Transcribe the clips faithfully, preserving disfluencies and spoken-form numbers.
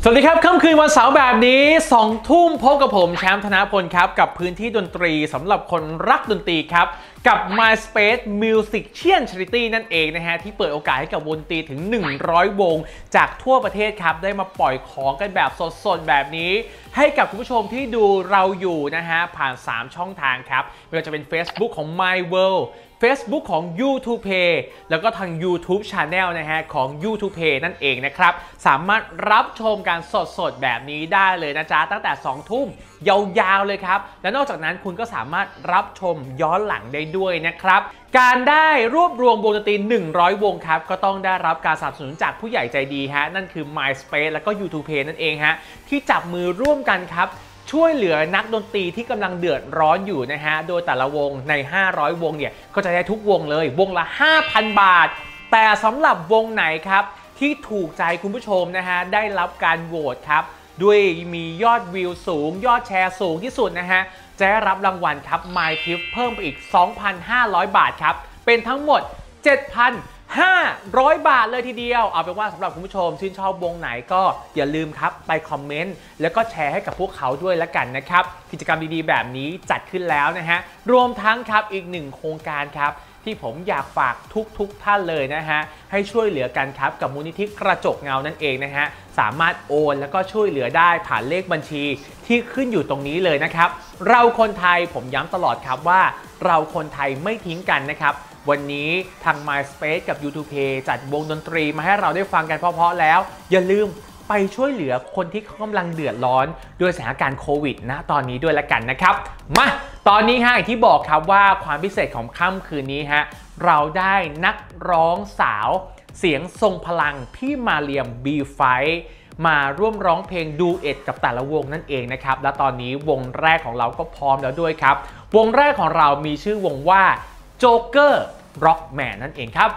สวัสดีครับค่ำคืนวันเสาร์แบบนี้สองทุ่มพบกับผมแชมป์ธนพลครับกับพื้นที่ดนตรีสำหรับคนรักดนตรีครับกับ MySpace Musician Charity นั่นเองนะฮะที่เปิดโอกาสให้กับวงดนตรีถึงหนึ่งร้อยวงจากทั่วประเทศครับได้มาปล่อยของกันแบบสดๆแบบนี้ให้กับคุณผู้ชมที่ดูเราอยู่นะฮะผ่านสามช่องทางครับไม่ว่าจะเป็น Facebook ของ My World Facebook ของ ยูทูบ Pay แล้วก็ทาง YouTube Channel นะฮะของ ยูทูบ Pay นั่นเองนะครับสามารถรับชมการสดๆแบบนี้ได้เลยนะจ๊ะตั้งแต่สองทุ่มยาวๆเลยครับและนอกจากนั้นคุณก็สามารถรับชมย้อนหลังได้ด้วยนะครับการได้รวบรวมวงดนตรีหนึ่งร้อยวงครับก็ต้องได้รับการสนับสนุนจากผู้ใหญ่ใจดีฮะนั่นคือ MySpace แล้วก็ ยูทูบ Pay นั่นเองฮะที่จับมือร่วมกันครับช่วยเหลือนักดนตรีที่กำลังเดือดร้อนอยู่นะฮะโดยแต่ละวงในห้าร้อยวงเนี่ยก็จะได้ทุกวงเลยวงละ ห้าพัน บาทแต่สำหรับวงไหนครับที่ถูกใจคุณผู้ชมนะฮะได้รับการโหวตครับด้วยมียอดวิวสูงยอดแชร์สูงที่สุดนะฮะจะได้รับรางวัลครับ MyTip เพิ่มไปอีก สองพันห้าร้อย บาทครับเป็นทั้งหมด เจ็ดพันห้าร้อย บาทเลยทีเดียวเอาเป็นว่าสำหรับคุณผู้ชมชื่นชอบวงไหนก็อย่าลืมครับไปคอมเมนต์แล้วก็แชร์ให้กับพวกเขาด้วยละกันนะครับกิจกรรมดีๆแบบนี้จัดขึ้นแล้วนะฮะรวมทั้งครับอีกหนึ่งโครงการครับที่ผมอยากฝากทุกๆท่านเลยนะฮะให้ช่วยเหลือกันครับกับมูลนิธิกระจกเงานั่นเองนะฮะสามารถโอนแล้วก็ช่วยเหลือได้ผ่านเลขบัญชีที่ขึ้นอยู่ตรงนี้เลยนะครับเราคนไทยผมย้ำตลอดครับว่าเราคนไทยไม่ทิ้งกันนะครับวันนี้ทาง MySpace กับ ยูทูบ Pay จัดวงดนตรีมาให้เราได้ฟังกันเพราะๆแล้วอย่าลืมไปช่วยเหลือคนที่เขากำลังเดือดร้อนด้วยสถานการณ์โควิดนะตอนนี้ด้วยละกันนะครับมาตอนนี้ฮะอย่างที่บอกครับว่าความพิเศษของค่ำคืนนี้ฮะเราได้นักร้องสาวเสียงทรงพลังพี่มาเรียม บี ไฟว์ มาร่วมร้องเพลงดูเอ็ดกับแต่ละวงนั่นเองนะครับและตอนนี้วงแรกของเราก็พร้อมแล้วด้วยครับวงแรกของเรามีชื่อวงว่าโจ๊กเกอร์ร็อกแมนนั่นเองครับ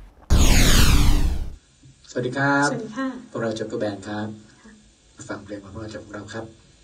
สวัสดีครับสวัสดีค่ะพวกเราโจ๊กเกอร์แบนด์ครับมาฟังเพลงของพวกเราจากพวกเราครับ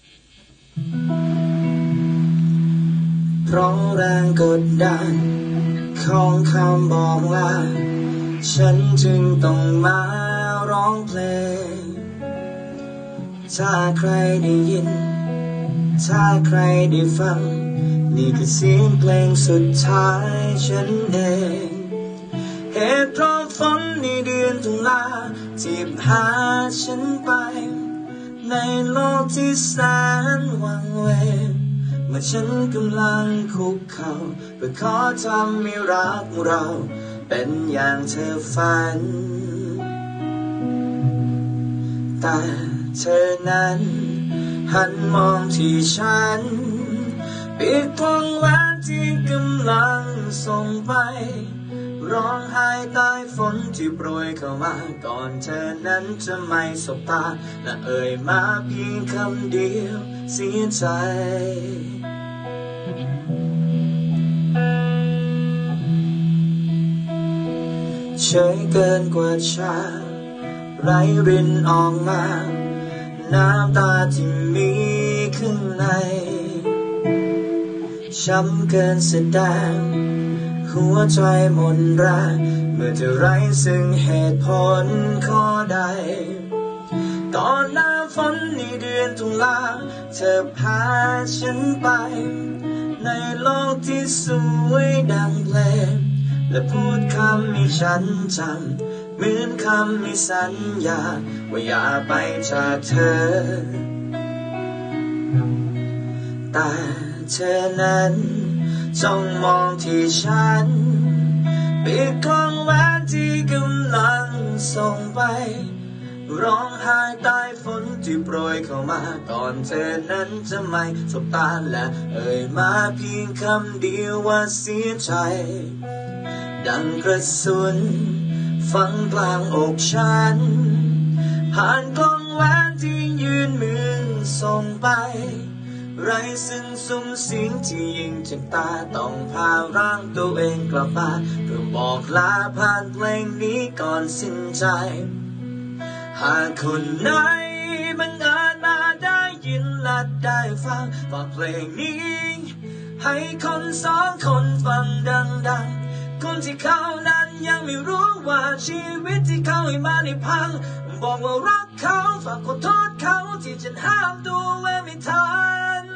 เพราะแรงกดดันของคำบอกลาฉันจึงต้องมาร้องเพลงถ้าใครได้ยินถ้าใครได้ฟังนี่คือเสียงเพลงสุดท้ายฉันเองเหตุเพราะฝนในเดือนตุลาที่พาฉันไปในโลกที่แสนวังเวงเมื่อฉันกำลังคุกเข่าเพื่อขอทำให้รักเราเป็นอย่างเธอฝันแต่เธอนั้นหันมองที่ฉันปิดท้องแหวนที่กำลังส่งไปร้องไห้ใต้ฝนที่โปรยเข้ามาก่อนเธอนั้นจะไม่สบตาและเอ่ยมาเพียงคำเดียวเสียใจเฉยเกินกว่าชาไหลรินออกมาน้ำตาที่มีข้างในช้ำเกินแสดงหัวใจหมดแรงเมื่อเธอไร้ซึ่งเหตุผลข้อใดตอนหน้าฝนในเดือนตุลาเธอพาฉันไปในโลกที่สวยดังเพลงและพูดคำให้ฉันจำเหมือนคำให้สัญญาว่าอย่าไปจากเธอแต่เธอนั้นจ้องมองที่ฉันปิดกล้องแหวนที่กำลังส่งไปร้องไห้ใต้ฝนที่โปรยเข้ามาก่อนเธอนั้นจะไม่สบตาและเอ่ยมาเพียงคำเดียวว่าเสียใจดังกระสุนฝังกลางอกฉันผ่านกล้องแหวนที่ยืนมือส่งไปไรซึ่งซุ้มเสียงที่ยิ่งจากตาต้องพาร่างตัวเองกลับบ้านเพื่อบอกลาผ่านเพลงนี้ก่อนสิ้นใจหากคนไหนบังเอิญมาได้ยินและได้ฟังฝากเพลงนี้ให้คนสองคนฟังดังๆคนที่เขานั้นยังไม่รู้ว่าชีวิตที่เขาให้มาในพังบอกว่ารักเขาฝากขอโทษเขาที่ฉันห้ามตัวไว้ไม่ทัน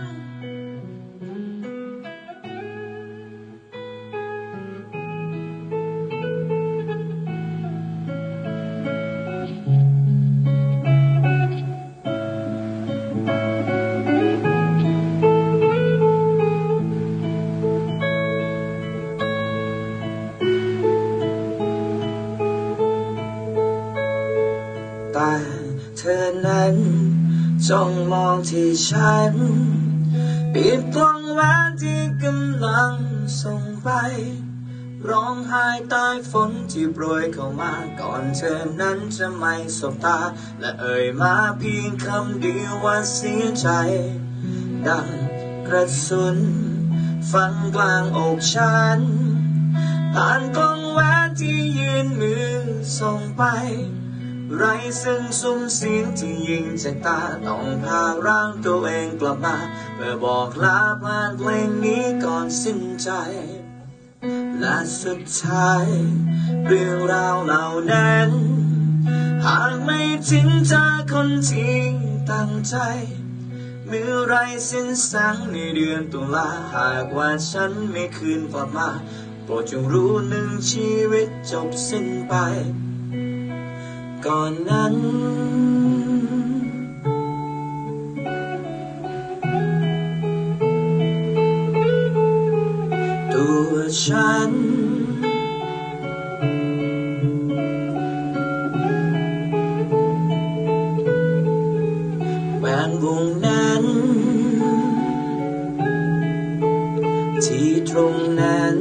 แต่เธอนั้นจ้องมองที่ฉันปิดกล้องแหวนที่กำลังส่งไปร้องไห้ใต้ฝนที่โปรยเข้ามาก่อนเธอนั้นจะไม่สบตาและเอ่ยมาเพียงคำเดียวว่าเสียใจดังกระสุนฝังกลางอกฉันผ่านกล้องแหวนที่ยืนมือส่งไปไรซึ่งซุ้มเสียงที่ยิงจากตาต้องพาร่างตัวเองกลับมาเพื่อบอกลาผ่านเพลงนี้ก่อนสิ้นใจและสุดท้ายเรื่องราวเหล่านั้นหากไม่ถึงเธอคนที่ตั้งใจเมื่อไรสิ้นแสงในเดือนตุลาหากว่าฉันไม่คืนกลับมาโปรดจงรู้หนึ่งชีวิตจบสิ้นไปก่อนนั้นตัวฉันแหวนวงนั้นที่ตรงนั้น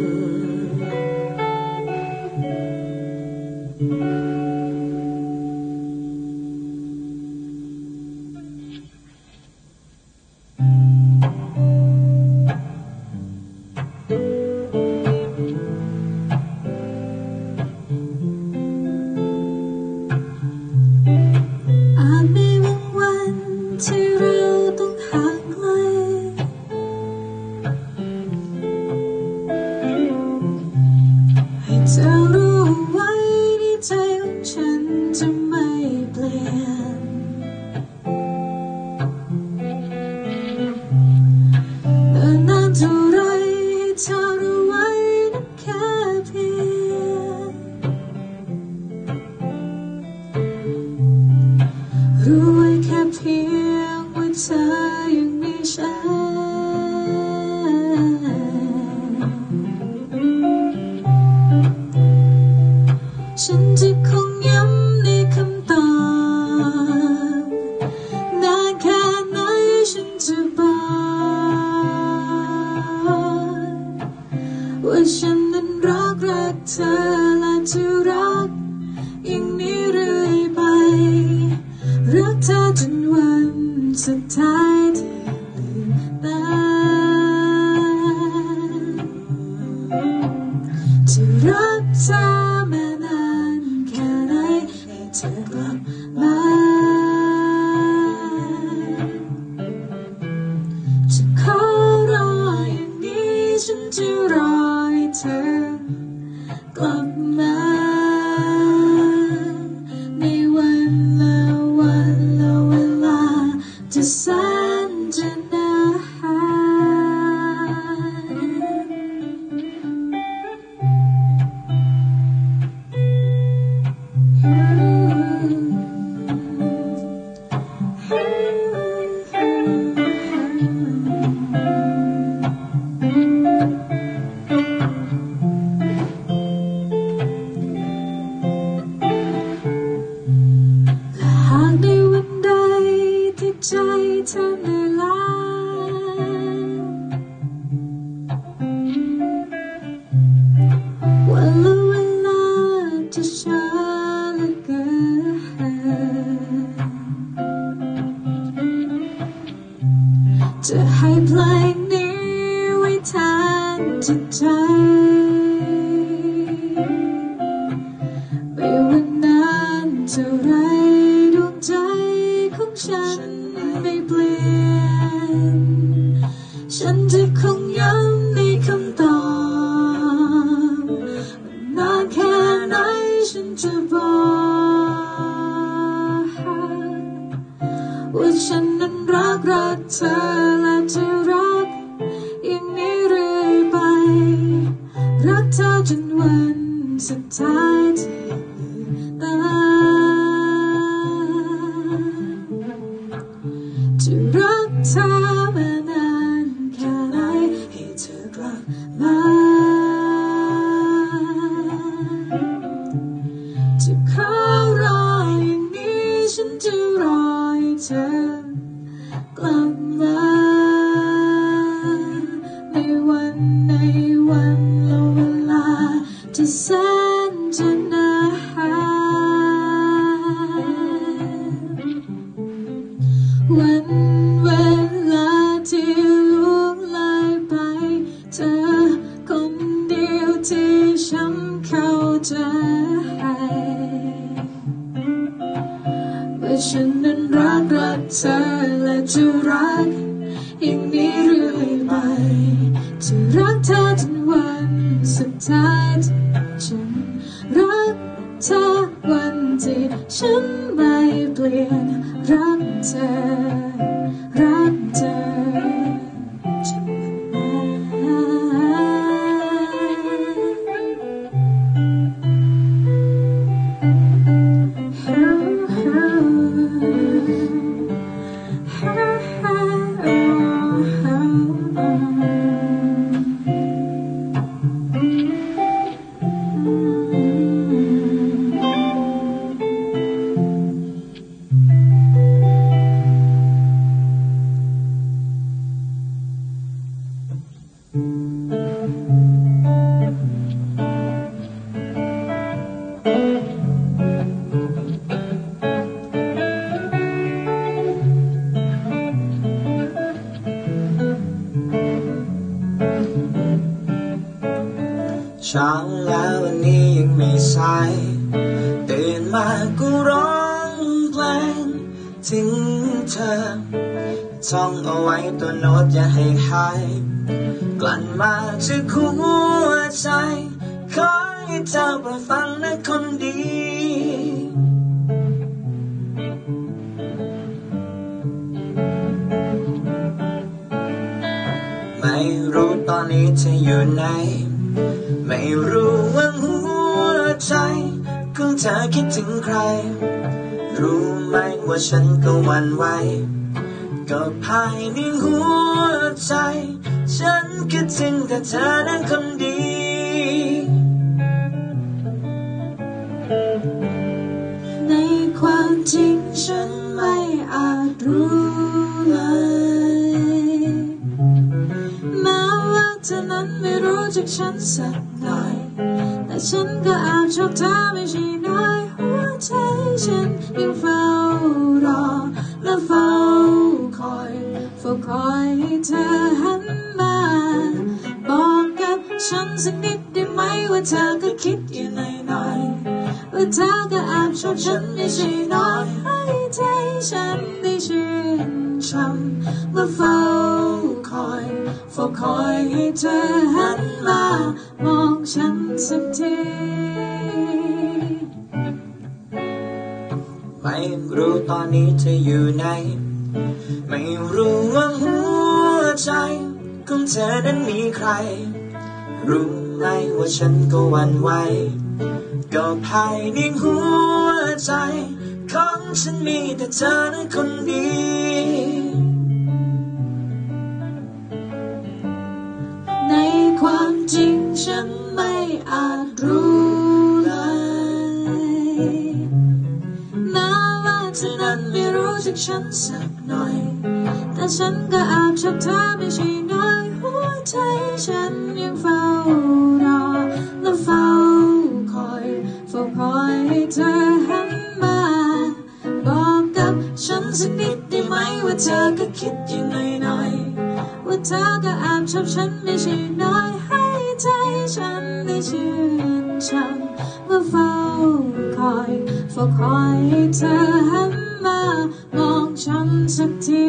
จะรู้ไว้ในใจของฉันจะไม่เปลี่ยนเดินนานเท่าไรให้เธอรู้ไว้นับแค่เพียงรู้ไว้แค่เพียงว่าเธอยังมีฉันฉันจะคงย้ำในคำตอบนานแค่ไหนฉันจะบอกว่าฉันนั้นรักรักเธอและจะรักอย่างนี้เรื่อยไปรักเธอจนวันสุดท้ายที่ลืมตาจะรักเธอเธอกลับมาจะขอรออย่างนี้ฉันจะรอให้เธอกลับมาในวันละวันละเวลาจะแสนจะนานใจเธอเหนื่อยล้าวันละเวลาจะช้าเหลือเกินจะให้เพลงนี้ไว้แทนจิตใจไม่ว่านานเท่าไรดวงใจของฉันไม่เปลี่ยนฉันจะคงย้ำในคำตอบนานแค่ไหนฉันจะบอกว่าฉันนั้นรักรักเธอและจะรักอย่างนี้เรื่อยไปรักเธอจนวันสุดท้ายที่ตายจะรักเธอมานานแค่ไหนให้เธอกลับมาจะขอรออย่างนี้ฉันจะรอให้เธอกลับมาในวันในวันและเวลาที่แสนจะนานวันเวลาที่ล่วงเลยไปเธอคนเดียวที่ฉันเข้าใจว่าฉันนั้นรักรักเธอและจะรักอย่างนี้เรื่อยไปจะรักเธอจนวันสุดท้ายฉันรักเธอวันที่ฉันไม่เปลี่ยนรักเธอรักเธอเช้าแล้ววันนี้ยังไม่สายตื่นมาก็ร้องเพลงถึงเธอท่องเอาไว้ตัวโน้ตอย่าให้หายกลั่นมาจากหัวใจขอให้เธอไปฟังนะคนดีไม่รู้ตอนนี้เธออยู่ไหนไม่รู้ว่าหัวใจของเธอคิดถึงใครรู้ไหมว่าฉันก็หวั่นไหวก็ภายในหัวใจฉันคิดถึงแต่เธอนั้นคนดีในความจริงฉันไม่อาจรู้เลยแม้ว่าเธอนั้นไม่รู้จักฉันสักหน่อยแต่ฉันก็อาจชอบเธอไม่ใช่น้อยหัวใจฉันยังเฝ้ารอและเฝ้าคอยเฝ้าคอยให้เธอหันมาบอกกับฉันสักนิดได้ไหมว่าเธอก็คิดอยู่หน่อยๆว่าเธอก็อาจชอบฉันไม่ใช่น้อยให้ใจฉันได้ชื่นชมและเฝ้าคอยเฝ้าคอยให้เธอหันมามองฉันสักทีไม่รู้ตอนนี้เธออยู่ไหนไม่รู้ว่าหัวใจของเธอนั้นมีใครรู้ไหมว่าฉันก็หวั่นไหวก็ภายในหัวใจของฉันมีแต่เธอนั้นคนดีในความจริงฉันไม่อาจรู้เลยแม้ว่าเธอนั้นไม่รู้จักฉันสักหน่อยแต่ฉันก็อาจชอบเธอไม่ใช่น้อยหัวใจฉันยังเฝ้ารอและเฝ้าคอยเฝ้าคอยให้เธอหันมาบอกกับฉันสักนิดได้ไหมว่าเธอก็คิดยังไงหน่อยว่าเธอก็อาจชอบฉันไม่ใช่น้อยให้ใจฉันได้ชื่นชมว่าเฝ้าคอยเฝ้าคอยให้เธอหันมามองฉันสักที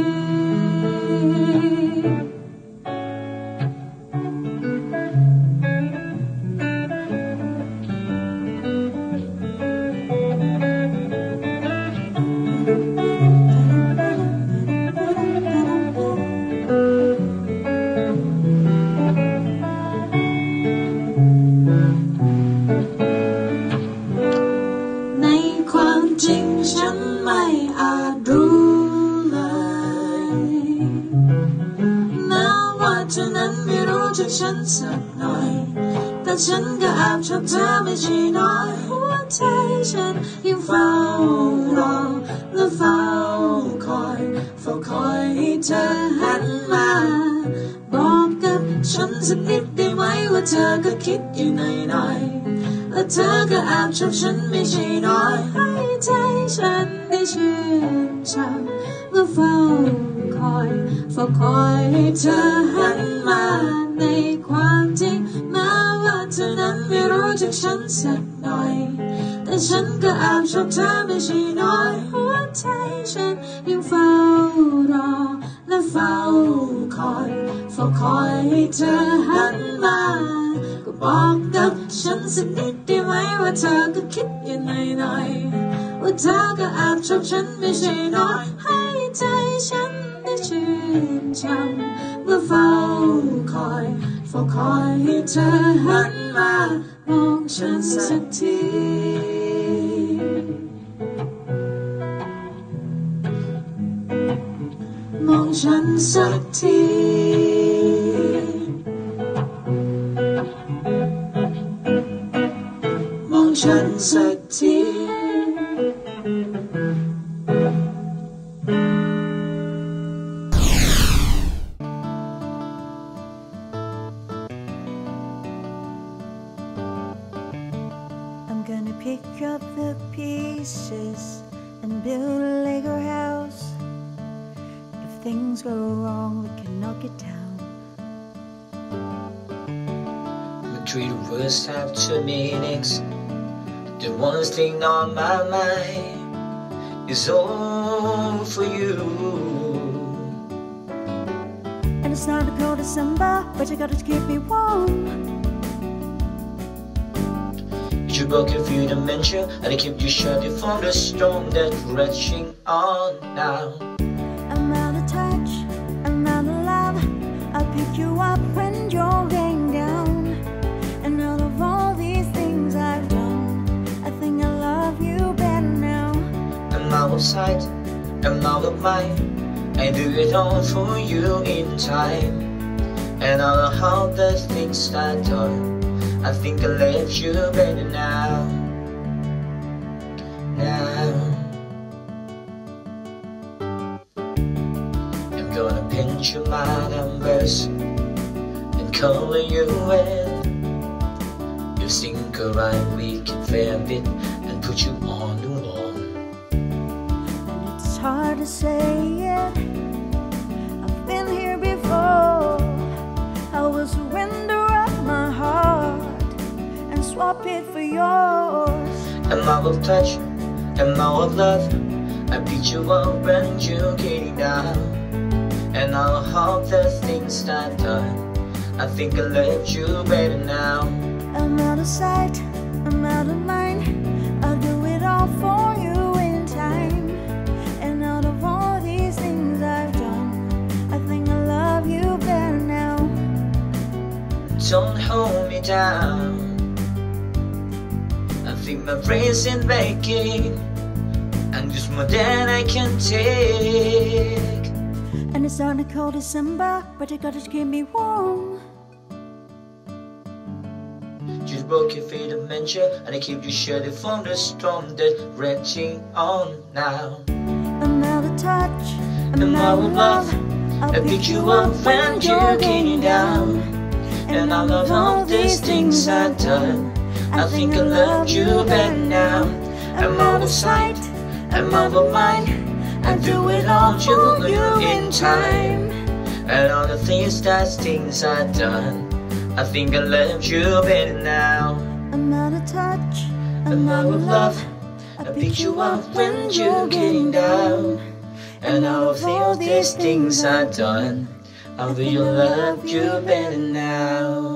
ฉันสักหน่อยแต่ฉันก็แอบชอบเธอไม่ใช่น้อยหัวใจฉันยังเฝ้ารอและเฝ้าคอยเฝ้าคอยให้เธอหันมาบอกกับฉันสักนิดได้ไหมว่าเธอก็คิดอยู่ในในและเธอก็แอบชอบฉันไม่ใช่น้อยให้ใจฉันได้ชื่นชมและเฝ้าคอยเฝ้าคอยให้เธอหันมาในความจริงแม้ว่าเธอนั้นไม่รู้จักฉันสักหน่อยแต่ฉันก็แอบชอบเธอไม่ใช่น้อยหัวใจฉันยังเฝ้ารอและเฝ้าคอยเฝ้าคอยให้เธอหันมาก็บอกกับฉันสักนิดได้ไหมว่าเธอก็คิดอยู่ในในว่าเธอก็แอบชอบฉันไม่ใช่น้อยให้ใจฉันได้ชื่นชมเมื่อเฝ้าคอยเฝ้าคอยให้เธอหันมามองฉันสักทีมองฉันสักทีมองฉันสักที I'm gonna pick up the pieces and build a Lego house. If things go wrong, we can knock it down. My three words have two meanings. The one thing on my mind is all for you. And it's not a cold December, but you gotta keep me warm. You broke your few dementia, and I keep you shielded from the storm that's raging on now. I'm out of touch, I'm out of love. I'll pick you up when you're laying down. And out of all these things I've done, I think I love you better now. I'm out of sight, I'm out of mind. I do it all for you in time. And I know how the things are done. I think I love you better now. Now I'm gonna pinch you my numbers and color you in. You think alright, we can frame it and put you on the wall. And it's hard to say it, I've been here before. I will surrender up my heart and swap it for yours. I'm out of touch, I'm out of love. I pick you up when you're getting down. And I know how the things are done. I think I love you better now. I'm out of sight, I'm out of mind. I'll do it all for you in time. And out of all these things I've done, I think I love you better now. Don't hold me down. I think my brain's in baking, and just more than I can take. And it's on a cold December, but you gotta keep me warm. You broke your feet dementia, and I keep you shielded from the storm that's raging on now. I'm out of touch, I'm, I'm out out of of love. love. I pick you up when you're getting down. And I love all these things I've done. I think I love you better now. I'm out of sight, I'm out of mind. I do it all for you in time. And all the things that things I've done, I think I love you better now. I'm out of touch, I'm out of love. I pick you up when you're getting down. And all of all these things I've done, I will love you better now.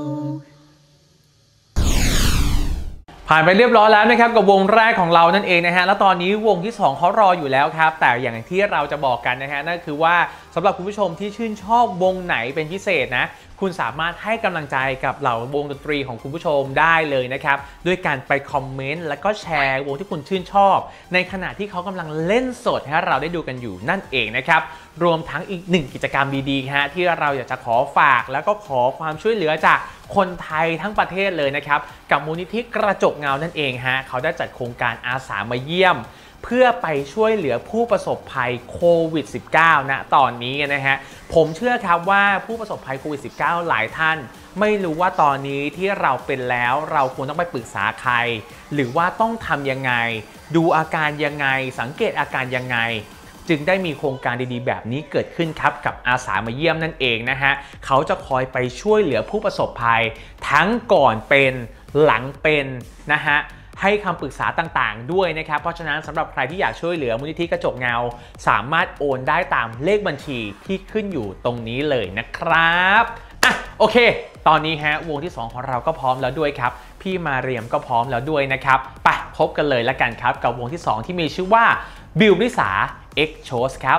ผ่านไปเรียบร้อยแล้วนะครับกับวงแรกของเรานั่นเองนะฮะแล้วตอนนี้วงที่สองเขารออยู่แล้วครับแต่อย่างที่เราจะบอกกันนะฮะนั่นคือว่าสำหรับคุณผู้ชมที่ชื่นชอบวงไหนเป็นพิเศษนะคุณสามารถให้กำลังใจกับเหล่าวงดนตรีของคุณผู้ชมได้เลยนะครับด้วยการไปคอมเมนต์แล้วก็แชร์วงที่คุณชื่นชอบในขณะที่เขากำลังเล่นสดให้เราได้ดูกันอยู่นั่นเองนะครับรวมทั้งอีกหนึ่งกิจกรรมดีๆฮะที่เราอยากจะขอฝากแล้วก็ขอความช่วยเหลือจากคนไทยทั้งประเทศเลยนะครับกับมูลนิธิกระจกเงานั่นเองฮะเขาได้จัดโครงการอาสามาเยี่ยมเพื่อไปช่วยเหลือผู้ประสบภัยโควิด สิบเก้า ณ ตอนนี้นะฮะผมเชื่อครับว่าผู้ประสบภัยโควิด สิบเก้า หลายท่านไม่รู้ว่าตอนนี้ที่เราเป็นแล้วเราควรต้องไปปรึกษาใครหรือว่าต้องทำยังไงดูอาการยังไงสังเกตอาการยังไงจึงได้มีโครงการดีๆแบบนี้เกิดขึ้นครับกับอาสามาเยี่ยมนั่นเองนะฮะเขาจะคอยไปช่วยเหลือผู้ประสบภัยทั้งก่อนเป็นหลังเป็นนะฮะให้คำปรึกษาต่างๆด้วยนะครับเพราะฉะนั้นสำหรับใครที่อยากช่วยเหลือมูลนิธิกระจกเงาสามารถโอนได้ตามเลขบัญชีที่ขึ้นอยู่ตรงนี้เลยนะครับอ่ะโอเคตอนนี้ฮะวงที่สองของเราก็พร้อมแล้วด้วยครับพี่มาเรียมก็พร้อมแล้วด้วยนะครับไปพบกันเลยละกันครับกับวงที่สองที่มีชื่อว่าบิวนิสา X Shows ครับ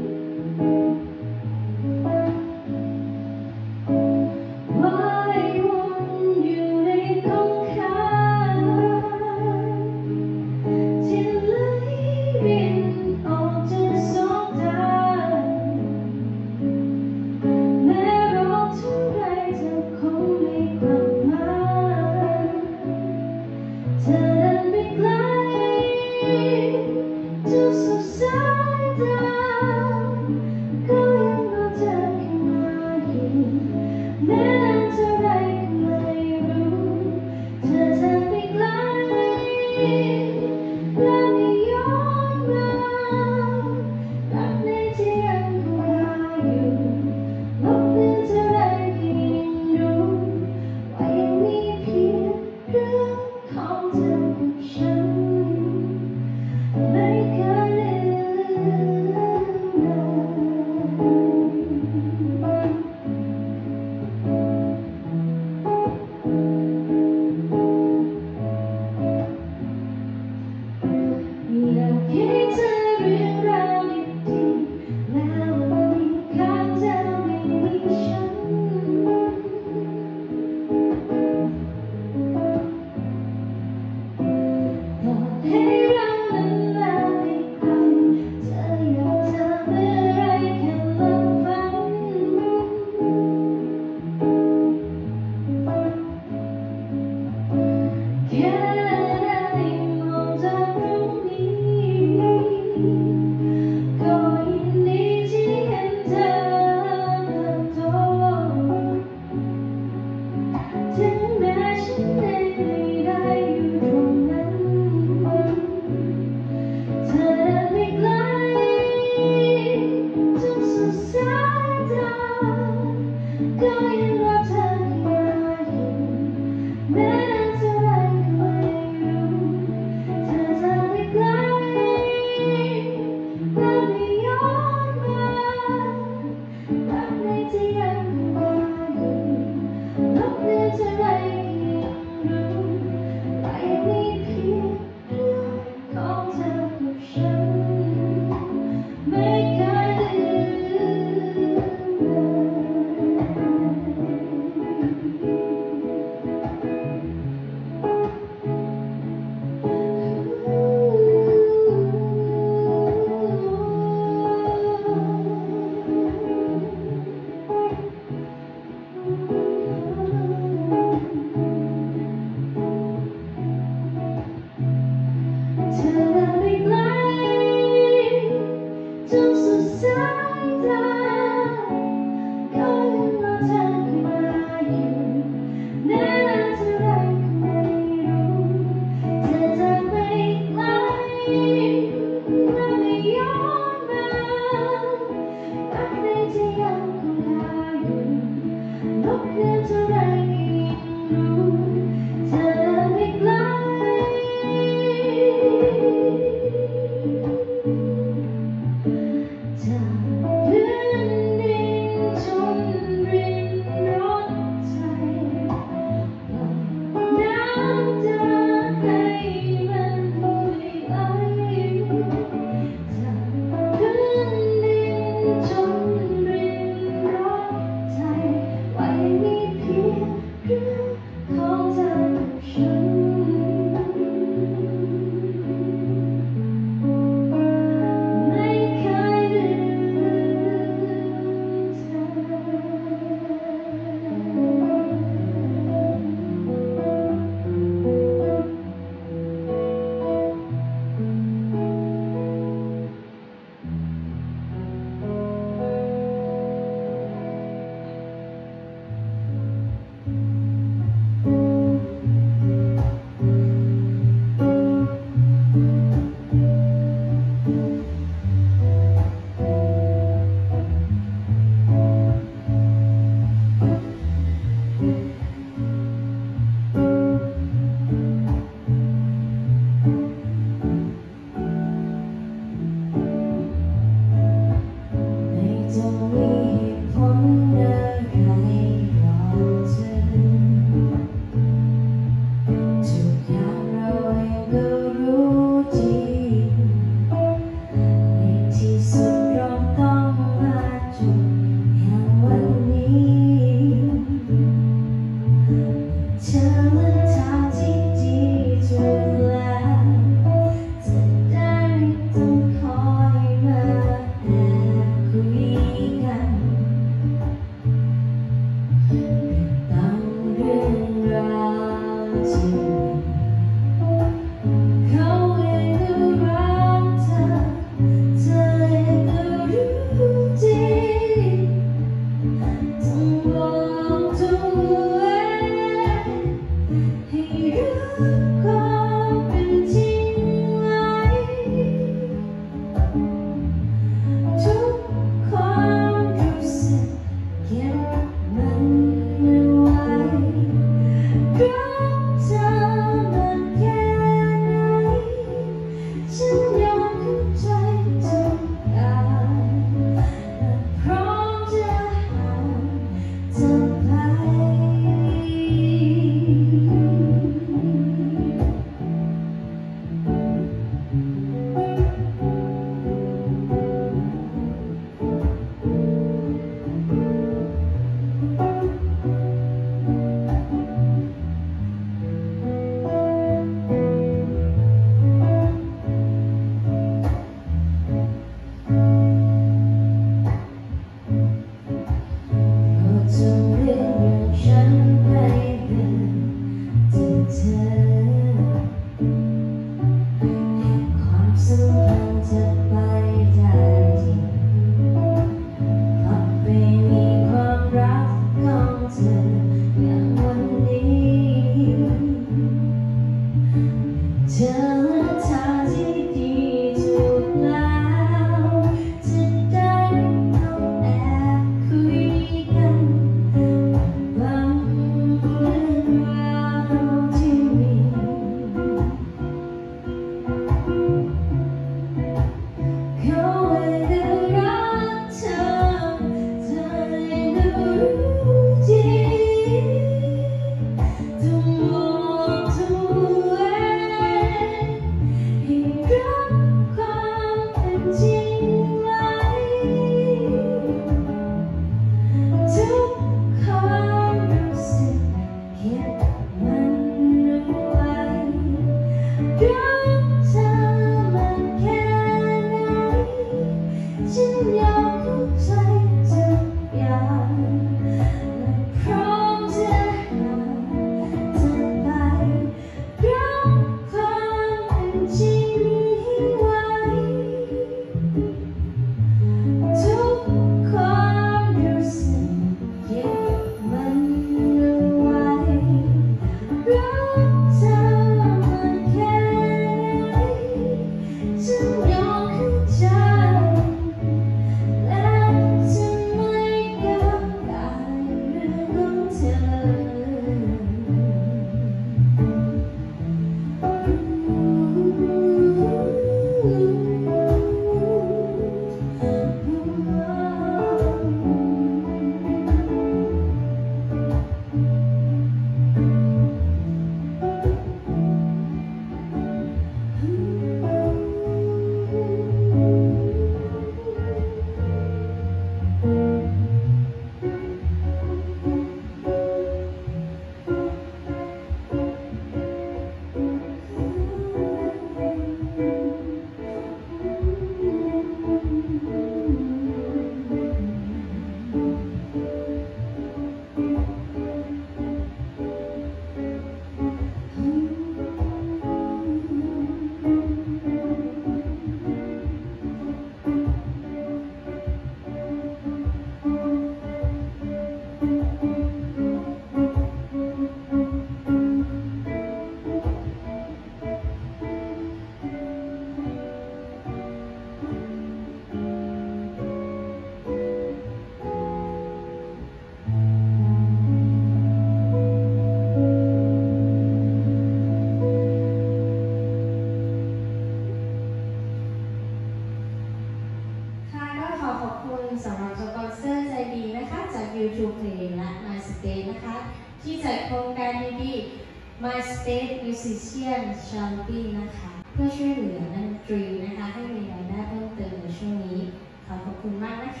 YouTube เพลงและ MySpace นะคะที่จัดโครงการดีๆ MySpace Musician Champion นะคะเพื่อช่วยเหลือนักดนตรีนะคะให้มีรายได้เพิ่มเติมในช่วงนี้ขอบคุณมากนะคะ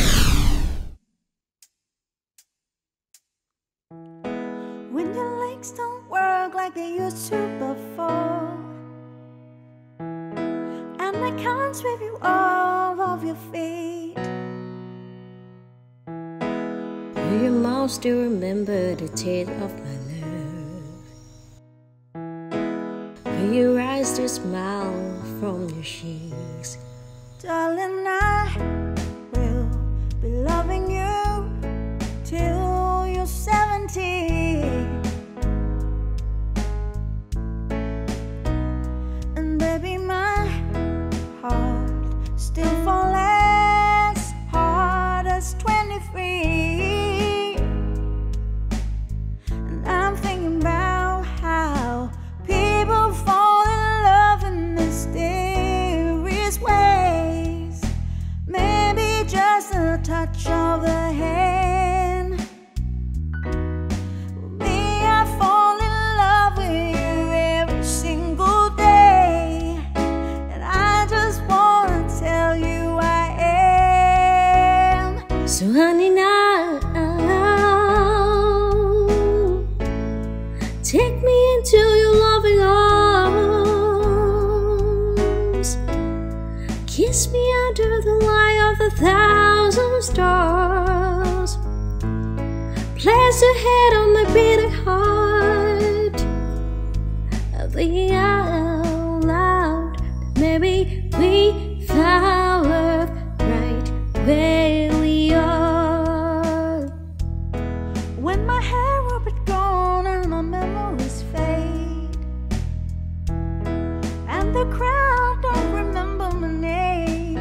When your legs things don't work like they used to before, and I can't sweep you off of your feet. Do your mouth still remember the taste of my love? Will your eyes still smile from your cheeks? Darling, I will be loving you till you're seventy, and baby, my heart still falls as hard as twenty-three. And I'm thinking about how people fall in love in mysterious ways. Maybe just a touch of the hand. Me, I fall in love with you every single day, and I just wanna tell you I am. So honey, now take me into your loving arms. Kiss me under the light of a thousand stars. Place your head on my beating heart. I'll think out loud that maybe we found love right where we are. When my hair will be gone and my memories fade, and the crowd don't remember my name.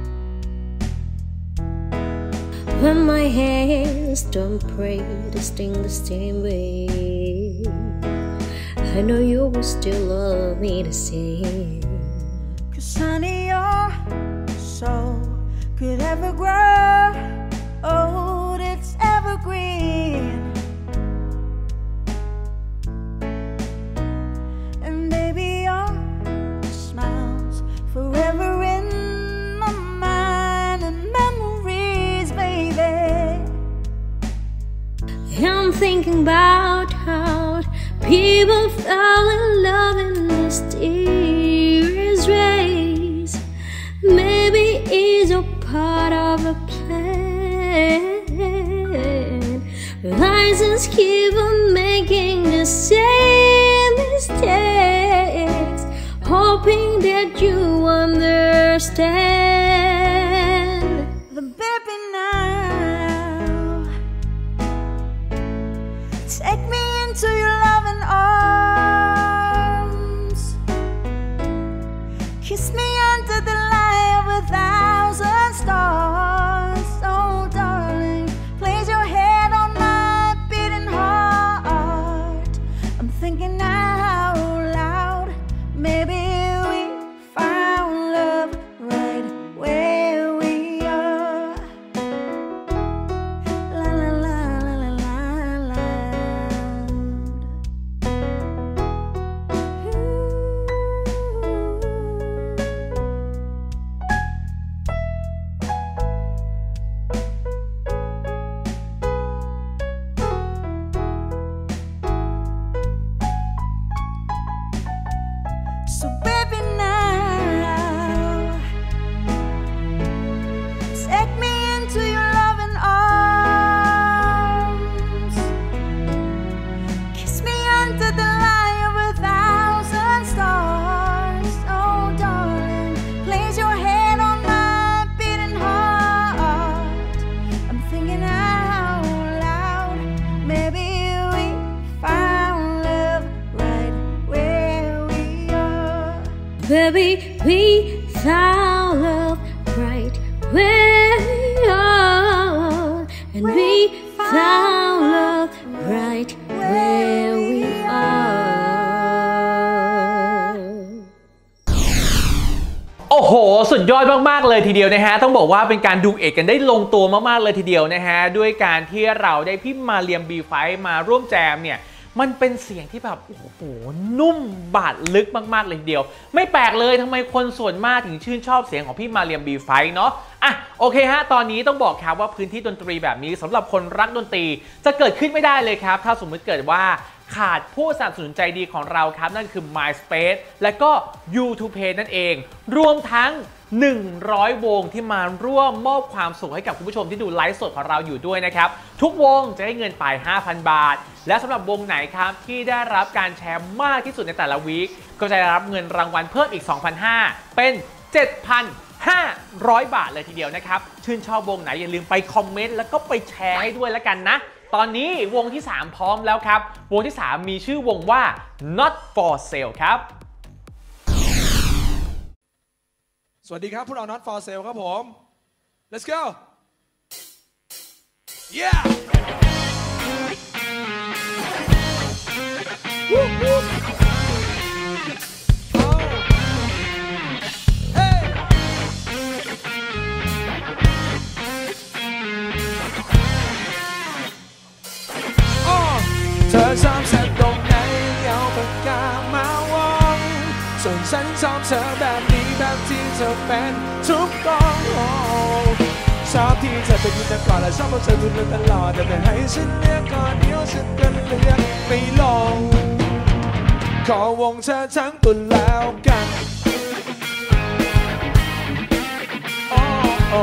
When my hands don't pray to sting the same way, I know you will still love me the same. Cause honey, your soul could ever grow old, it's evergreen. And baby, your smile's forever in my mind and memories, baby. I'm thinking about how people fall in love in mysterious ways. Maybe it's a part of a plan. License keep on making the same mistakes, hoping that you understand. But baby, now take me into your loving arms. Kiss me under the light of a thousand stars. Oh darling, place your head on my beating heart. I'm thinking out loud, maybe we found love right where we are. La la la la la la la. So baby, now take me into your loving arms. Kiss me under the light of a thousand stars. Oh darling, place your head on my beating heart. I'm thinking out loud, maybe we found love right where we are. Baby, we found love right where we are, and we found love right where we are. โอ้โหสุดยอดมากๆเลยทีเดียวนะฮะต้องบอกว่าเป็นการดูเอทกันได้ลงตัวมากๆเลยทีเดียวนะฮะด้วยการที่เราได้พี่มาเรียม บี ไฟว์ มาร่วมแจมเนี่ย มันเป็นเสียงที่แบบโอ้โหนุ่มบาดลึกมากๆเลยทีเดียวไม่แปลกเลยทำไมคนส่วนมากถึงชื่นชอบเสียงของพี่มาเรียม บี ไฟว์ เนาะอ่ะโอเคฮะตอนนี้ต้องบอกครับว่าพื้นที่ดนตรีแบบนี้สำหรับคนรักดนตรีจะเกิดขึ้นไม่ได้เลยครับถ้าสมมติเกิดว่าขาดผู้สนับสนุนใจดีของเราครับนั่นคือ MySpace และก็ ยูทูบ Pay นั่นเองรวมทั้งหนึ่งร้อยวงที่มาร่วมมอบความสุขให้กับคุณผู้ชมที่ดูไลฟ์สดของเราอยู่ด้วยนะครับทุกวงจะได้เงินไป ห้าพัน บาทและสำหรับวงไหนครับที่ได้รับการแชร์มากที่สุดในแต่ละวีคก็จะได้รับเงินรางวัลเพิ่มอีก สองพันห้าร้อย เป็น เจ็ดพันห้าร้อย บาทเลยทีเดียวนะครับชื่นชอบวงไหนอย่าลืมไปคอมเมนต์แล้วก็ไปแชร์ให้ด้วยแล้วกันนะตอนนี้วงที่สามพร้อมแล้วครับวงที่สามมีชื่อวงว่า not for sale ครับสวัสดีครับพวกเรา not for sale ครับผม let's go yeah woo woo oh hey อ๋อเธอชอบฉันตรงไหนเอาปากกามาวงส่วนฉันชอบเธอแบบนี้แบบที่เธอเป็นทุกตอนชอบที่เธอเป็นอยู่แต่ก่อนและชอบเพราะเธอดูเลือกตลอดแต่ไม่ให้ฉันเลือกก่อนเดียวฉันก็เลือกไม่ลงขอวงเธอทั้งตัวแล้วกันโอ้โอ้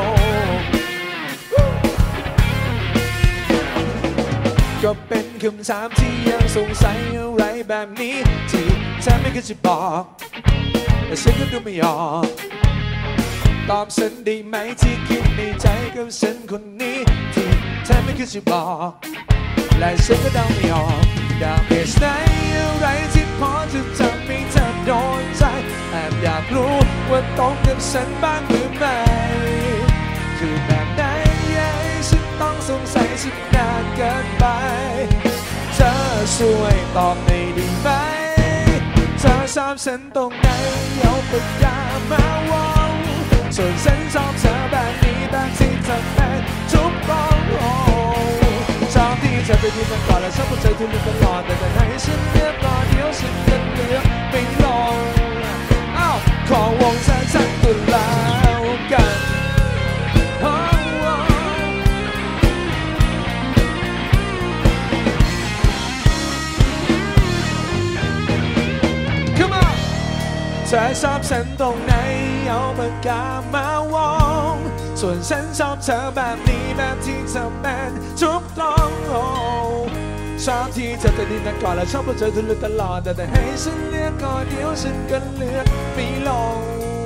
ก็เป็นคำถามที่ยังสงสัยอะไรแบบนี้ที่เธอไม่เคยจะบอกแต่ฉันก็ดูไม่ออกตอบฉันได้ไหมที่คิดในใจกับฉันคนนี้ที่เธอไม่เคยจะบอกและฉันก็เดาไม่ออกดาวเหตุไหนอะไรที่พอจะทำให้เธอโดนใจแอบอยากรู้ว่าตรงกับฉันบ้างหรือไม่คือแบบไหนให้ฉันต้องสงสัยฉันนานเกินไปเธอช่วยตอบหน่อยได้ไหมเธอชอบฉันตรงไหนเอาปากกามาวงส่วนฉันชอบเธอแบบนี้แบบที่เธอเป็นทุกตอนชอบที่เธอไปดูมันก่อนและชอบเพราะเธอดูมันตลอดแต่จะให้ฉันเลือกก่อนเดียวฉันจะเลือกไม่ลงอ้าวขอวงเธอทั้งตัวแล้วกันเธอชอบฉันตรงไหนเอาปากกามาวงส่วนฉันชอบเธอแบบนี้แบบที่เธอเป็นทุกตอนชอบที่เธอจะดีนักก่อนและชอบเพราะเธอทุเลือกตลอดแต่แต่ให้ฉันเลือกก่อนเดียวฉันก็เลือกไม่ลง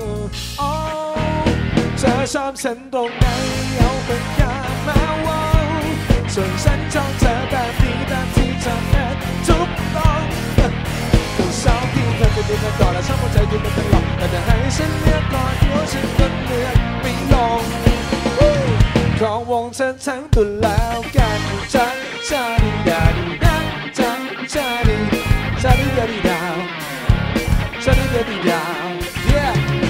เธอชอบฉันตรงไหนเอาปากกามาวงส่วนฉันชอบเธอแบบนี้แบบที่เธอเป็นทุกตอนชอบที่เธอจะดีกันก่อนและชอบเพราะเธอดูมันตลอดแต่จะให้ฉันเลือกก่อนเดียวฉันก็เลือกไม่ลงขอวงเธอทั้งตัวแล้วกันจังจังดาดีดังจังจังดีจังดาดีดาวจังดาดีดาว yeah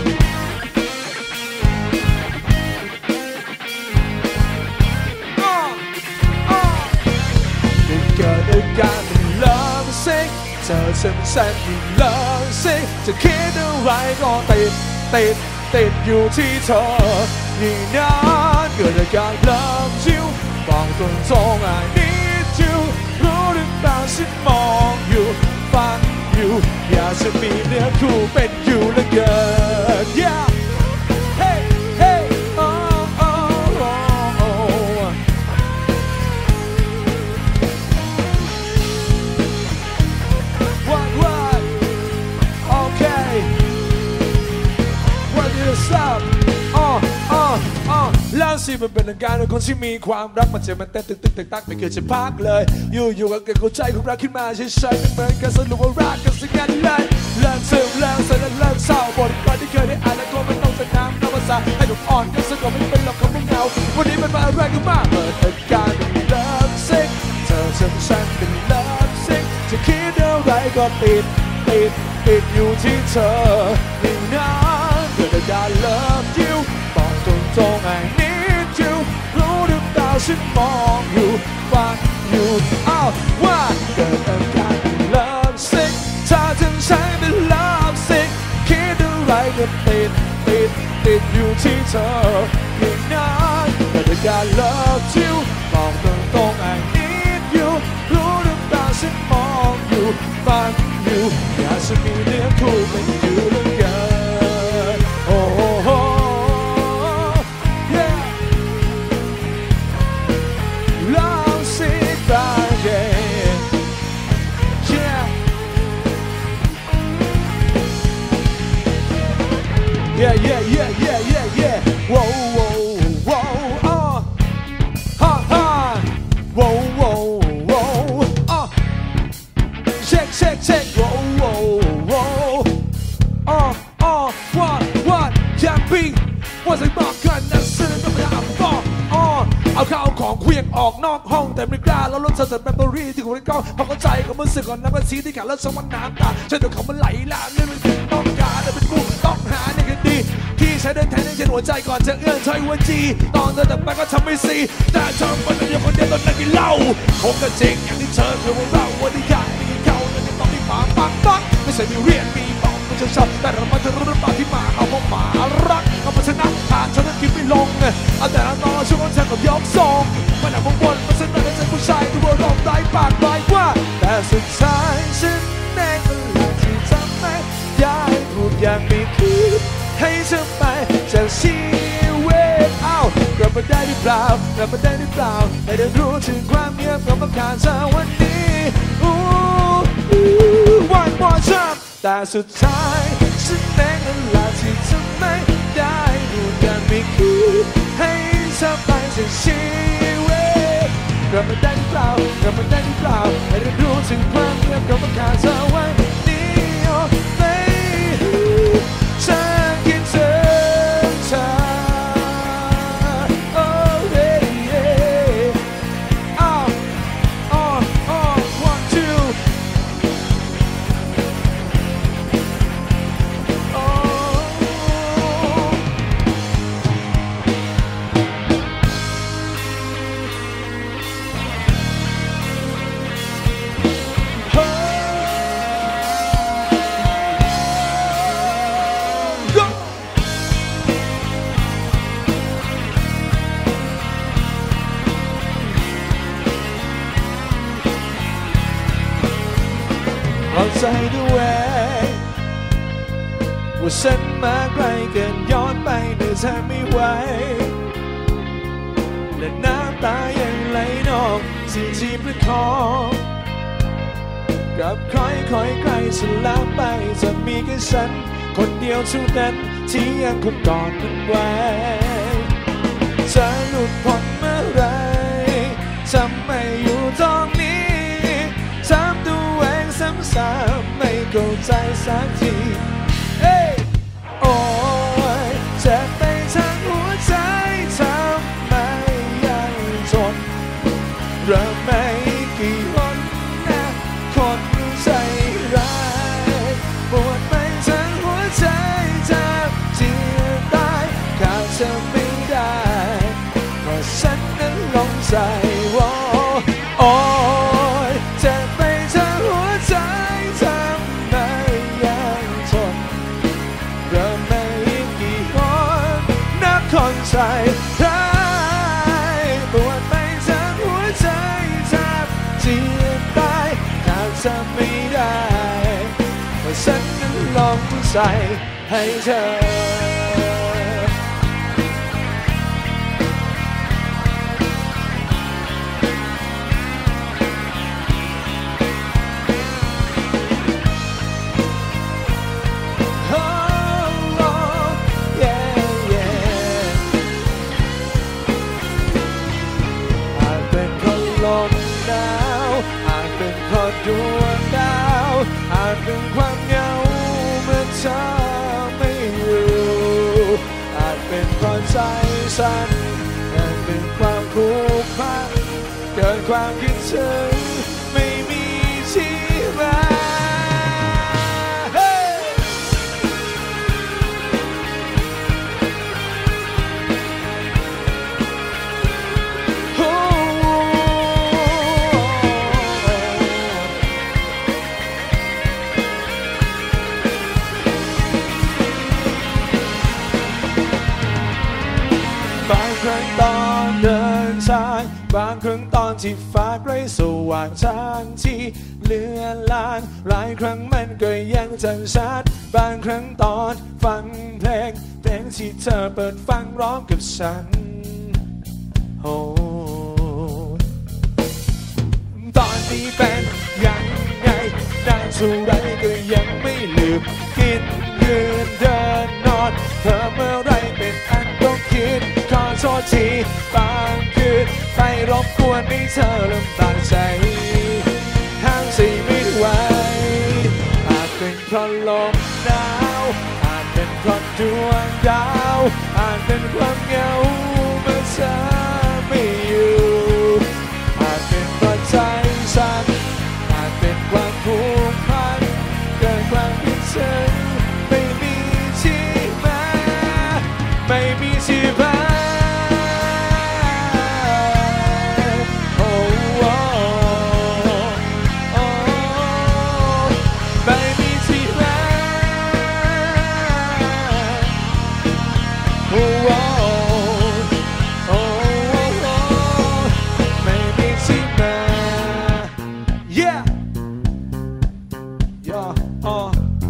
อ๋ออ๋อเกิดอาการเป็นเลิฟซิกเธอฉันฉันยิ่งเลิฟซิกจะคิดอะไรก็ติดติดติดอยู่ที่เธอยิ่งนานเกิดอาการ love you บอกตรงตรง I need you รู้หรือเปล่าฉันมองอยู่ฟังอยู่อยากจะมีเนื้อคู่เป็นอยู่เหลือเกิน yeah hey hey oh oh oh oh what what okay what do you stop oh oh oh แล้วสิมันเป็นอาการของคนที่มีความรักมันเจ็บมันเต้นตึกตึกตึกตักไม่เคยจะพักเลยอยู่อยู่ก็เกิดเข้าใจความรักขึ้นมาเฉยๆไม่เหมือนกันสรุปว่ารักกันสักงั้นเลยเลิกซึมเลิกเศร้าเลิกเศร้าบทกลอนที่เคยได้อ่านแล้วก็ไม่ต้องสนามน้ำภาษาให้หนุ่มอ่อนก็สงบไม่เป็นหรอกคำว่าเหงาวันนี้มันมาอะไรกันมากเปิดอาการเป็นเลิฟซิกเธอฉันฉันเป็นเลิฟซิกจะคิดอะไรก็ติดติดติดอยู่ที่เธอยิ่งนานเกิดอาการ love you บอกตรงตรง I need you รู้หรือเปล่าฉันมองอยู่ฟังอยู่อ้าวว่าเกิดอาการเป็น love sick ถ้าถึงฉันเป็น love sick คิดอะไรก็ติดติดติดอยู่ที่เธอยิ่งนานเกิดอาการ love you บอกตรงตรง I need you รู้หรือเปล่าฉันมองอยากจะมีเนื้อคู่เป็นอยู่เหลือเกินโอ้โห yeah love sick by yeah yeah yeah yeah yeah yeah yeah whoa whoa whoa oh ha ha whoa whoa whoa oh check check check whoa whoa whoa oh oh what what can't be ว่าจะบอกกันนะซึ่งก็ไม่ได้บอก เอาข้าวของเคลื่อนออกนอกห้องแต่ไม่กล้าแล้วรถเสร็จแบตเตอรี่ที่หัวกล้องพอเข้าใจก็มันสึกก่อนน้ำมันซีที่ขาดแล้วสมวันน้ำตาใช่ตัวเขามันไหลลามเนี่ยมันต้องการแต่เป็นกูต้องหาในคดีที่ใช้เดินแทนในเช่นหัวใจก่อนจะเอื้อนใช้วันจีตอนเธอแต่ไปก็ทำไม่ซีแต่ชอบคนเดียวคนเดียวตอนนั่งกินเหล้าคงจะจริงอย่างที่เธอเคยว่าเราวันที่อยากมีเขาแล้วที่ต้องที่หมาปังปังไม่ใช่มีเรียนมีบอกไม่ใช่ชอบแต่เรามาเธอรู้หรือเปล่าที่มาเอาว่าหมารักเอามาชนะทางฉันนั้นคิดไม่ลงเอาแต่นอนช่วงฉันกับยกทรงมันหนักบนมันสนุกในใจผู้ชายที่ว่าร้องได้ปากลายว่าแต่สุดท้ายฉันเองก็หลังที่ทำให้ย้ายพูดอย่างไม่คิดให้เธอไปจากชีวิตเอ้ากลับมาได้หรือเปล่ากลับมาได้หรือเปล่าให้ได้รู้ถึงความเงียบของขาดเธอวันนี้อู้วันมอชับแต่สุดท้ายฉันเองก็หลังที่ทำให้ได้พูดอย่างไม่คิดให้เธอไปจากชีวิตกลับมาได้หรือเปล่ากลับมาได้หรือเปล่าให้ได้รู้ถึงความเงียบของขาดเธอวันนี้โอ้ไม่ฉันคิดถึงเธอโอ้เฮ้เฮ้อ้าวอ้าวอ้าว one two โอ้เอาใจด้วยว่าฉันมาไกลเกินย้อนไปเดินแทบไม่ไหวและน้ำตายังไหลนองสิ่งที่ประคองกับคอยคอยใกล้ฉันแล้วไปจะมีแค่ฉันคนเดียวเท่านั้นที่ยังคงกอดมันไว้จะหลุดพ้นเมื่อไรทำไมอยู่ตรงนี้ทำตัวเองซ้ำๆไม่เข้าใจสักทีเอ้ยโอ้ยเจ็บไปทั้งหัวใจทำไมยังทนเริ่มไม่กี่วันนะคนใจร้ายปวดไปทั้งหัวใจแทบจะตายขาดเธอไม่ได้เพราะฉันนั้นหลงใจว่าโอ้ยเจ็บไปทั้งหัวใจทำไมยังทนเริ่มไม่กี่วันนักคนใจร้ายปวดไปทั้งหัวใจแทบจะตายขาดเธอไม่ได้เพราะฉันนั้นหลงใจให้เธอดวงดาวอาจเป็นความเหงาเมื่อเธอไม่อยู่อาจเป็นเพราะใจฉันอาจเป็นความผูกพันเกิดความคิดถึงไม่มีที่มาบางครั้งตอนเดินทางบางครั้งตอนที่ฟ้าใกล้สว่างทันทีเลือนลางหลายครั้งมันก็ยังจำชัดบางครั้งตอนฟังเพลงเพลงที่เธอเปิดฟังร้องกับฉันโอ้ตอนนี้เป็นยังไงนานเท่าไรก็ยังไม่ลืมกินยืนเดินนอนเธอเมื่อไรเป็นอันต้องคิดขอโทษทีบางคืนไปรบกวนให้เธอลำบากใจห้ามสิไม่ไหวอาจเป็นเพราะลมหนาวอาจเป็นเพราะดวงดาวอาจเป็นความเหงาเมื่อเธอไม่อยู่อาจเป็นเพราะใจฉันอาจเป็นความผูกพันเกิดความคิดถึงไม่มีที่มาไม่มีที่มาโอ้โอ้โอ้ไม่มีที่มาโอ้โอ้โอ้ไม่มีที่มา yeah yeah oh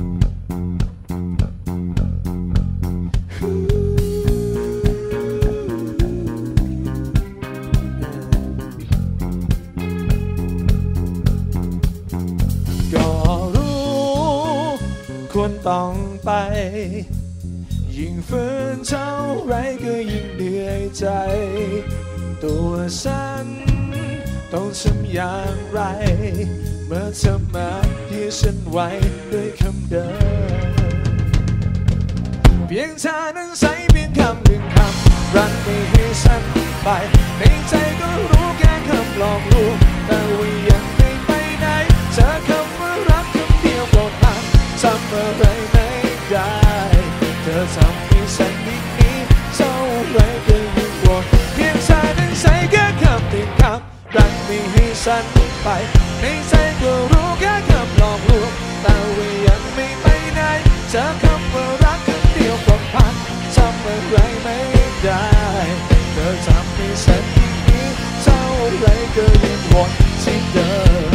ก็รู้ควรต้องไปยิ่งฝืนเท่าไรก็ยิ่งเหนื่อยใจ ตัวฉันต้องทำอย่างไรเมื่อเธอมายื้อฉันไว้ด้วยคำเดิมเพียงเธอนั้นใส่เพียงคำหนึ่งคำรักไม่ให้ฉันไปในใจก็รู้แค่คำหลอกลวงแต่ว่ายังไม่ไปไหนเธอคำว่ารักคำเดียวก็ผ่านทำอะไรไม่ได้เธอทำให้ฉันยิ่งนี้เท่าไรก็ยิ่งปวดเพียงเธอนั้นใส่แค่คำหนึ่งคำรักไม่ให้ฉันไปในใจก็รู้แค่คำหลอกลวงแต่ว่ายังไม่ไปไหนเธอคำว่ารักคำเดียวก็ผ่านทำอะไรไม่ได้เธอทำให้ฉันยิ่งนี้เท่าไรก็ยิ่งวนที่เดิม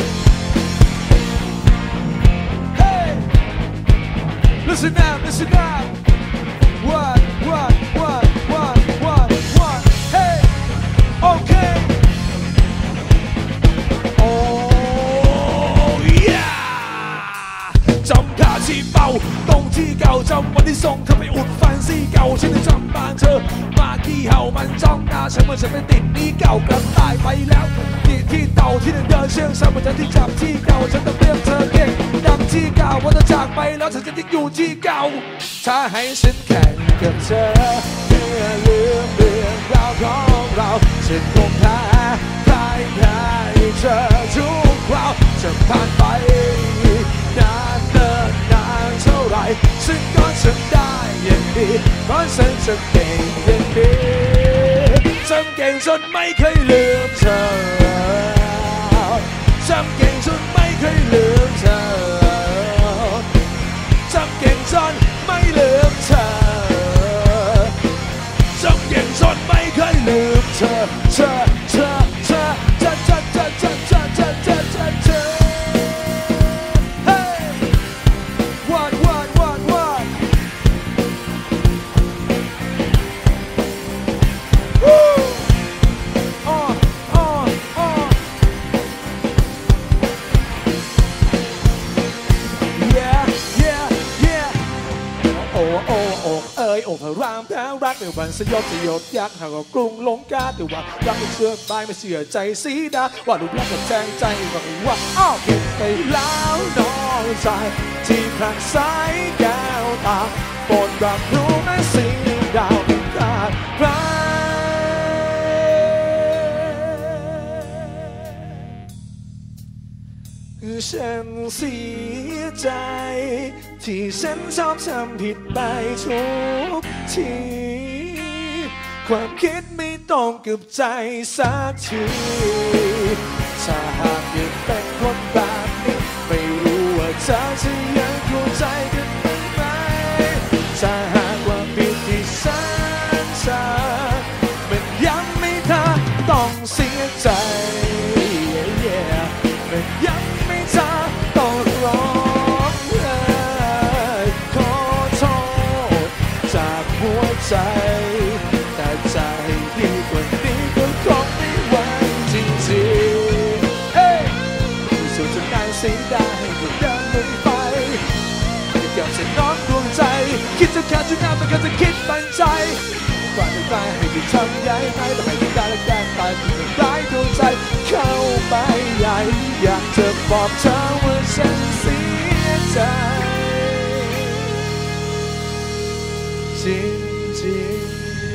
Hey listen up listen up what what what what what what hey okay oh yeah จำท่าที่เบาตรงที่เก่าจำวันที่ส่งเธอไปอุดฟันซี่เก่าฉันจะจำบางเธอมาที่เห่ามันจ้องหน้าฉันเมื่อฉันเป็นติดนี้เก่ากระต่ายไปแล้วที่ที่เต่าที่เดินเดินเชื่องซ้ำเหมือนฉันที่จับที่เก่าฉันต้องเรียกเธอเก่งดังที่เก่าว่าจะจากไปแล้วฉันจะยังอยู่ที่เก่าถ้าให้ฉันแข่งกับเธอเพื่อลืมเรื่องราวของเราฉันคงแพ้พ่ายแพ้เธอทุกคราวจะผ่านไปนานเนินนานเท่าไรฉันก็ทำได้อย่างดีเพราะฉันจะเก่งอย่างนี้จำเก่งจนไม่เคยลืมเธอจำเก่งจนไม่เคยลืมเธอจำเก่งจนไม่ลืมเธอจำเก่งจนไม่เคยลืมเธอเธอเธอเธอเธอเธอเธอเธอเธอเธอเธอเธอเธอ Hey what what what what Woo oh oh oh yeah yeah yeah โอ้โอ้โอ้เอ้ยโอ้พระรามแพ้รักในวันสยบสยบยักษ์หากว่ากรุงลงกาแต่ว่ารักไม่เชื่อไปไม่เชื่อใจสีดาว่ารูปลักษณ์กับแทงใจว่าว่าอ้าวเก็บไปแล้วน้องใจที่พลังสายแก้วตาโปรดรับรู้แม้สิ่งดาวเป็นขาดพลาดฉันเสียใจที่ฉันชอบทำผิดไปทุกทีความคิดไม่ตรงกับใจสักทีถ้าหากยังเป็นคนแบบนี้ไม่รู้ว่าเธอจะยังเข้าใจกันไหมถ้าหากว่าผิดที่ฉันทำมันยังไม่ทำต้องเสียใจ มันยังไม่ทำใจแต่ใจดีกว่านี้ก็คงไม่ไหวจริงๆเฮ้ยสุดจนนายเสียดายก็เดินลงไปกับฉันน้องดวงใจคิดจะขาดจะน้ำมันก็จะคิดปันใจก่อนจะตายให้ได้ทำใหญ่ไหมแต่ไม่ได้และแกล้งตายที่จะร้ายดวงใจเข้าไปใหญ่อยากจะบอกเธอว่าฉันเสียใจจริงๆ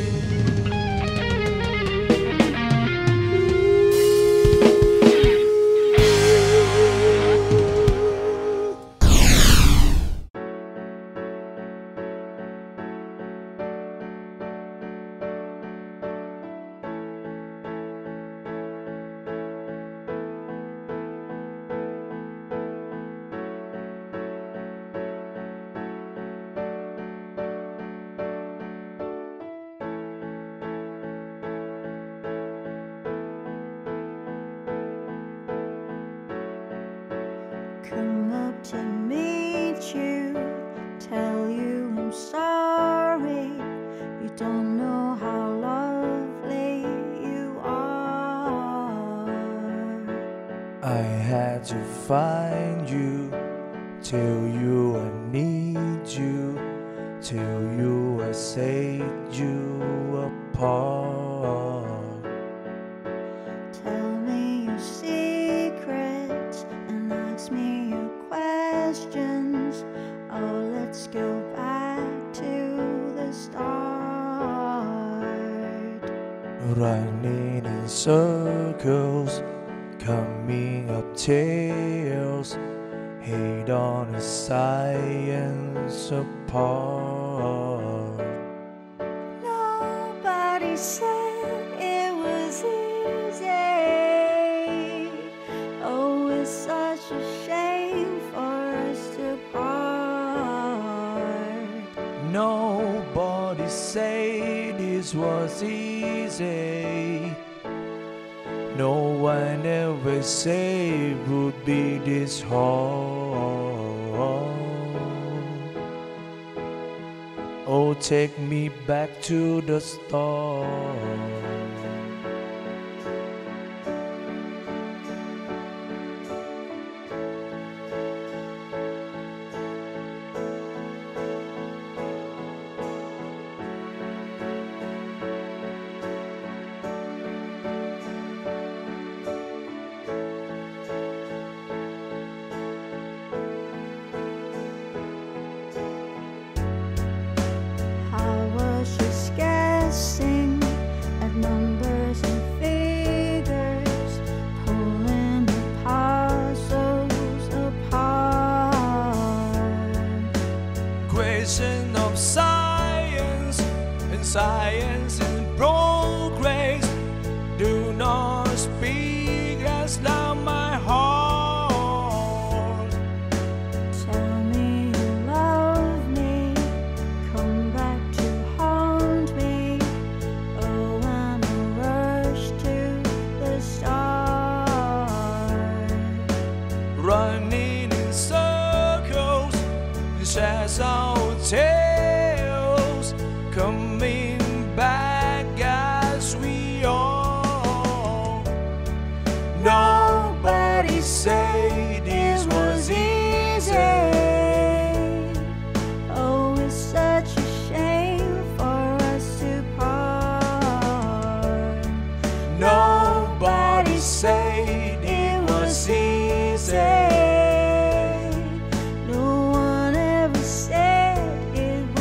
Come up to meet you, tell you I'm sorry. You don't know how lovely you are. I had to find you, tell you I need you, tell you I set you apart. Tell me your secrets and ask me your questions. Oh, let's go back to the start. Running in circles, coming up tails, hate on a science apart. Nobody said it was easy. Oh, it's such a shame for us to part. Nobody said this was easy. No one ever said it would be this hard. Oh, take me back to the start. I was just guessing at numbers and figures, pulling the puzzles apart. Question of science and science in progress. Do not speak as loud my heart. Tell me you love me, come back to haunt me. Oh, and I rush to the start. Running in circles, chase our tails, coming back as we are. Nobody said this was easy. Oh, it's such a shame for us to part. Nobody said it was easy. No one ever said it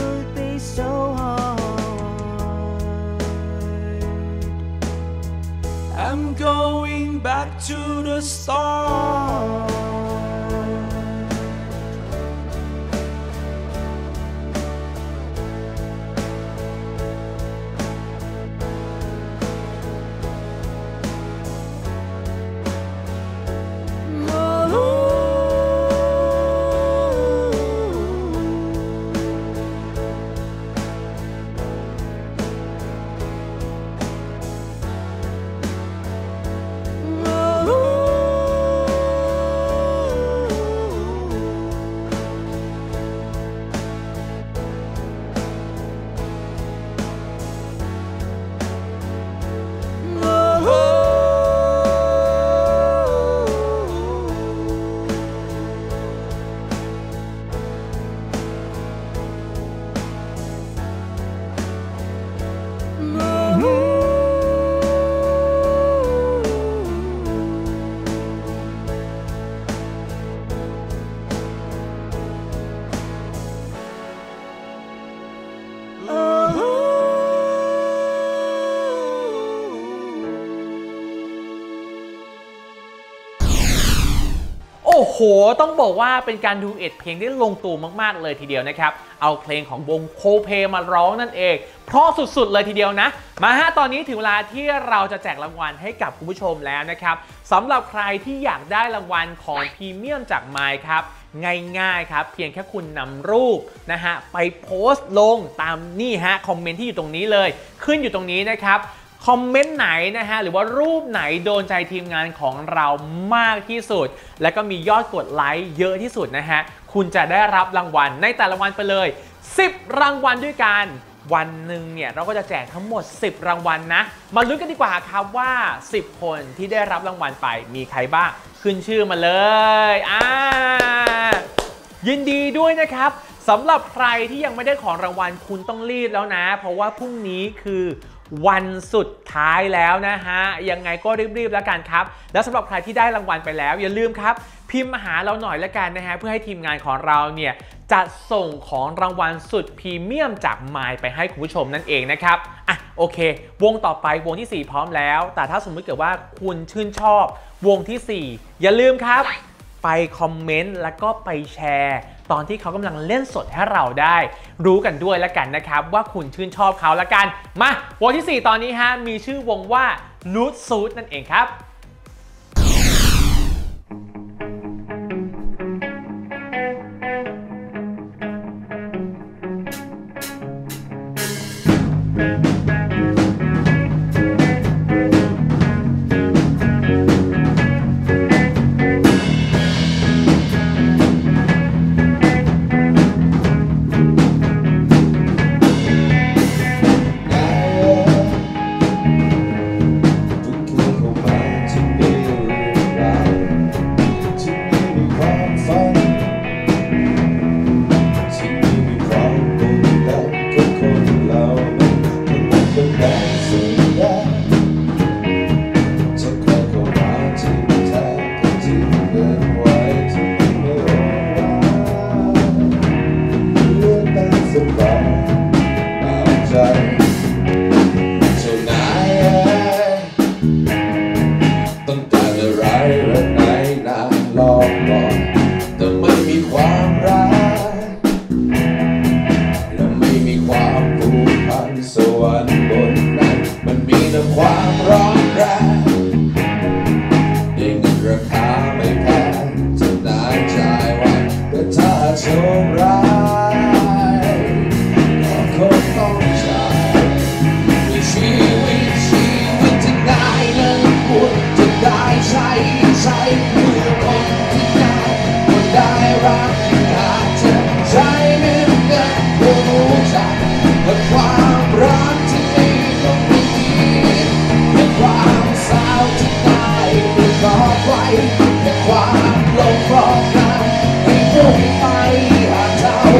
โหต้องบอกว่าเป็นการดูเอ็ดเพลงได้ลงตัวมากๆเลยทีเดียวนะครับเอาเพลงของวงโคเพมาร้องนั่นเองเพราะสุดๆเลยทีเดียวนะมาฮะตอนนี้ถึงเวลาที่เราจะแจกรางวัลให้กับคุณผู้ชมแล้วนะครับสำหรับใครที่อยากได้รางวัลของพรีเมียมจาก มาย ครับง่ายๆครับเพียงแค่คุณนำรูปนะฮะไปโพสต์ลงตามนี่ฮะคอมเมนต์ที่อยู่ตรงนี้เลยขึ้นอยู่ตรงนี้นะครับคอมเมนต์ไหนนะฮะหรือว่ารูปไหนโดนใจทีมงานของเรามากที่สุดและก็มียอดกดไลค์เยอะที่สุดนะฮะคุณจะได้รับรางวัลในแต่ละวันไปเลยสิบรางวัลด้วยกันวันหนึ่งเนี่ยเราก็จะแจกทั้งหมดสิบรางวัลนะมาลุ้นกันดีกว่าครับว่าสิบคนที่ได้รับรางวัลไปมีใครบ้างขึ้นชื่อมาเลยอ่ายินดีด้วยนะครับสำหรับใครที่ยังไม่ได้ของรางวัลคุณต้องรีบแล้วนะเพราะว่าพรุ่งนี้คือวันสุดท้ายแล้วนะฮะยังไงก็รีบๆแล้วกันครับแล้วสำหรับใครที่ได้รางวัลไปแล้วอย่าลืมครับพิมพ์มาหาเราหน่อยแล้วกันนะฮะเพื่อให้ทีมงานของเราเนี่ยจะส่งของรางวัลสุดพรีเมียมจาก มาย ไปให้คุณผู้ชมนั่นเองนะครับอ่ะโอเควงต่อไปวงที่สี่พร้อมแล้วแต่ถ้าสมมติเกิดว่าคุณชื่นชอบวงที่สี่อย่าลืมครับไปคอมเมนต์แล้วก็ไปแชร์ตอนที่เขากำลังเล่นสดให้เราได้รู้กันด้วยแล้วกันนะครับว่าคุณชื่นชอบเขาแล้วกันมาวงที่สี่ตอนนี้ฮะมีชื่อวงว่าลูดซูดนั่นเองครับความลงคลองนั้นให้พุ่งไปหาเจ้า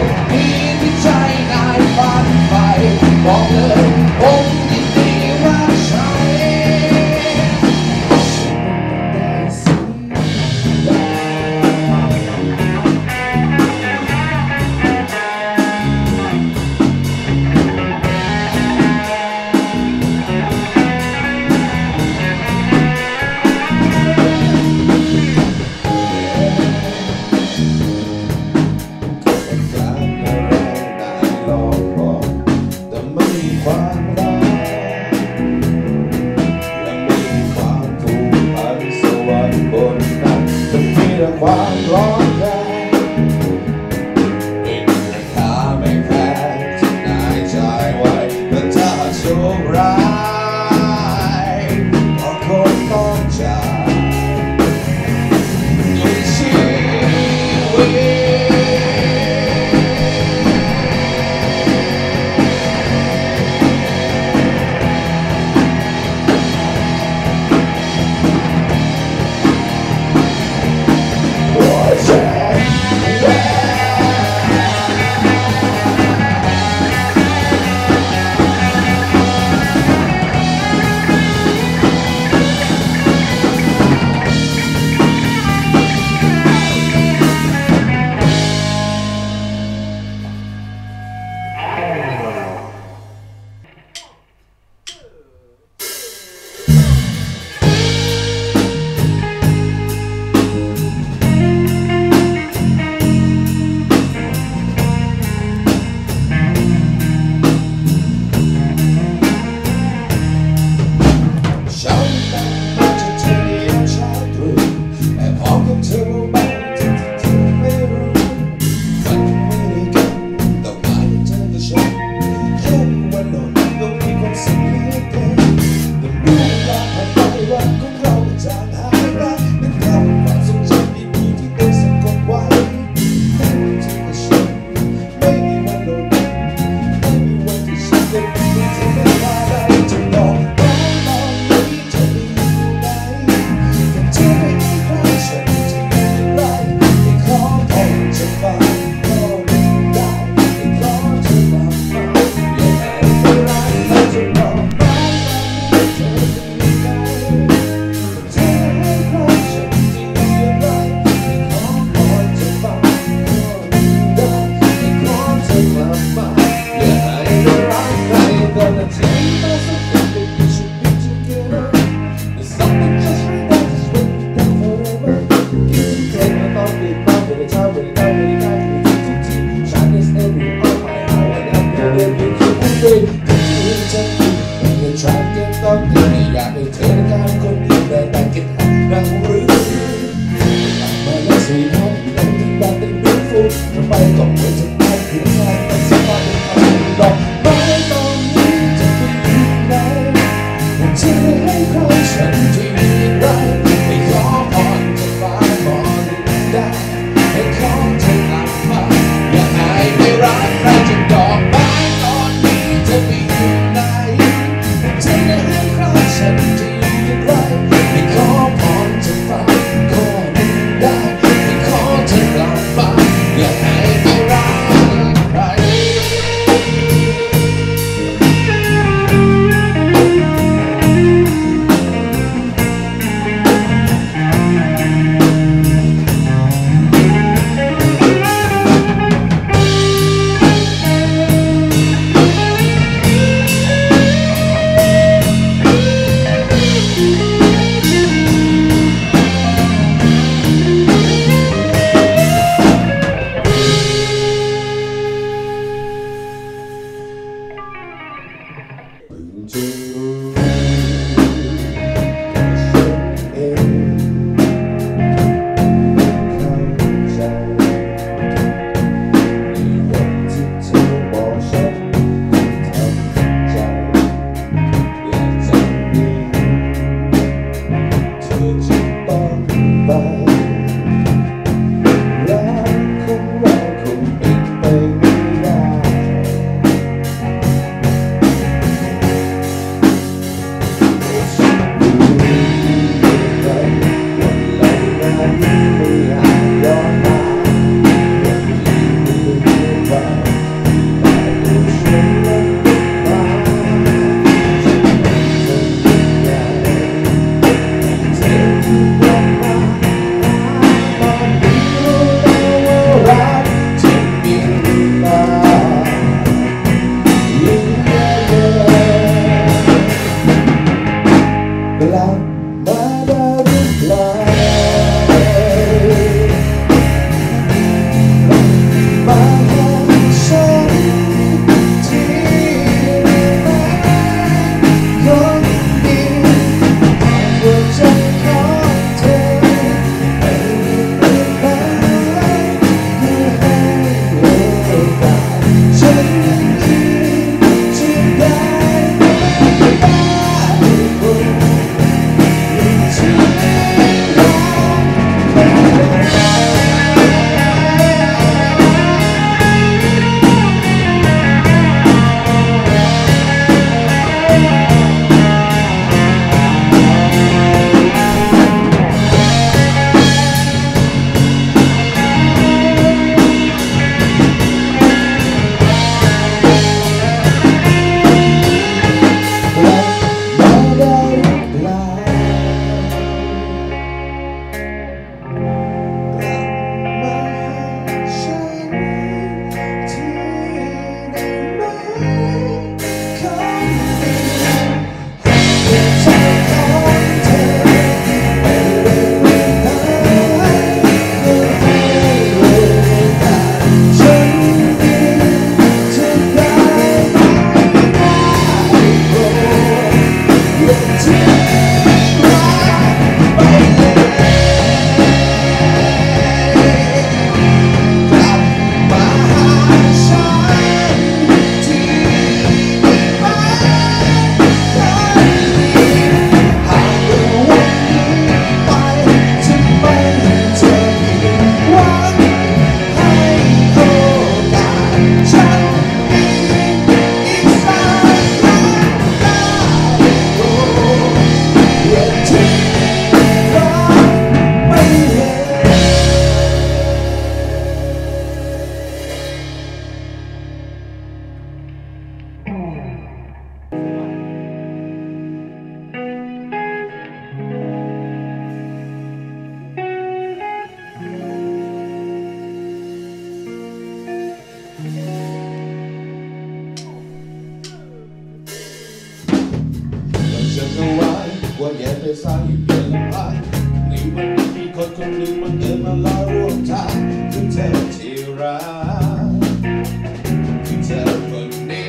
แย่ไปสร้างอยู่เพียงลำพังในวันนี้มีคนคนหนึ่งมันเดินมาลอยร่วมทางคือเธอที่รักคือเธอคนนี้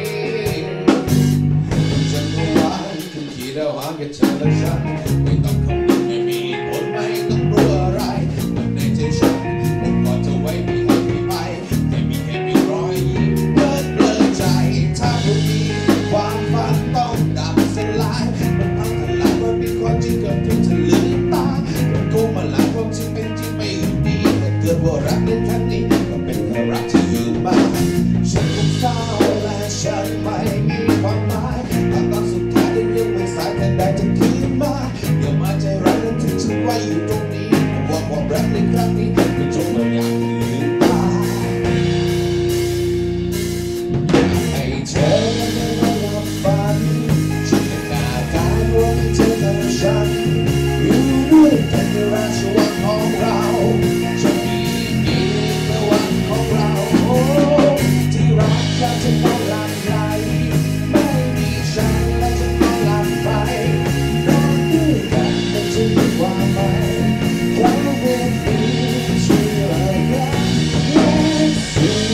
ฉันก็หวานขึ้นขี่แล้วหางกับเธอและฉันไม่ต้องคำนึงไม่มีผลไม่ต้องรู้อะไรมันในใจฉันผมกอดเธอไว้ไม่ให้ไม่ไปแค่มีแค่มีรอยยิ้มเปิดเปิดใจถ้าพรุ่งนี้ความฝันต้องดับสลายมันพังทลายว่ามีความจริงเกิดขึ้นเธอลืมตามันโกงมาหลายความจริงเป็นจริงไม่ดีแต่เกิดว่ารักในครั้งนี้ก็เป็นแค่รักที่ยืนมาฉันคงเศร้าและฉันไม่มีความหมายถ้าตอนสุดท้ายยังไม่สายแค่ได้จะคืนมาอย่ามาใจร้ายแล้วทิ้งฉันไว้อยู่ตรงนี้เพราะว่าความรักในครั้งนี้มันจงมาอย่างลืมตาให้เธอได้มาหลับฝันจินตนาการว่าเธอกับฉันอยู่ด้วยกันในราชวังของเราจะมีเพียงแต่วันของเราโอ้ที่รักเราจะนอนหลับไหลไม่มีฉันและจะนอนหลับไปนอนด้วยกันแต่จะมีความหมายความเป็นดีที่เรารักและสิ่ง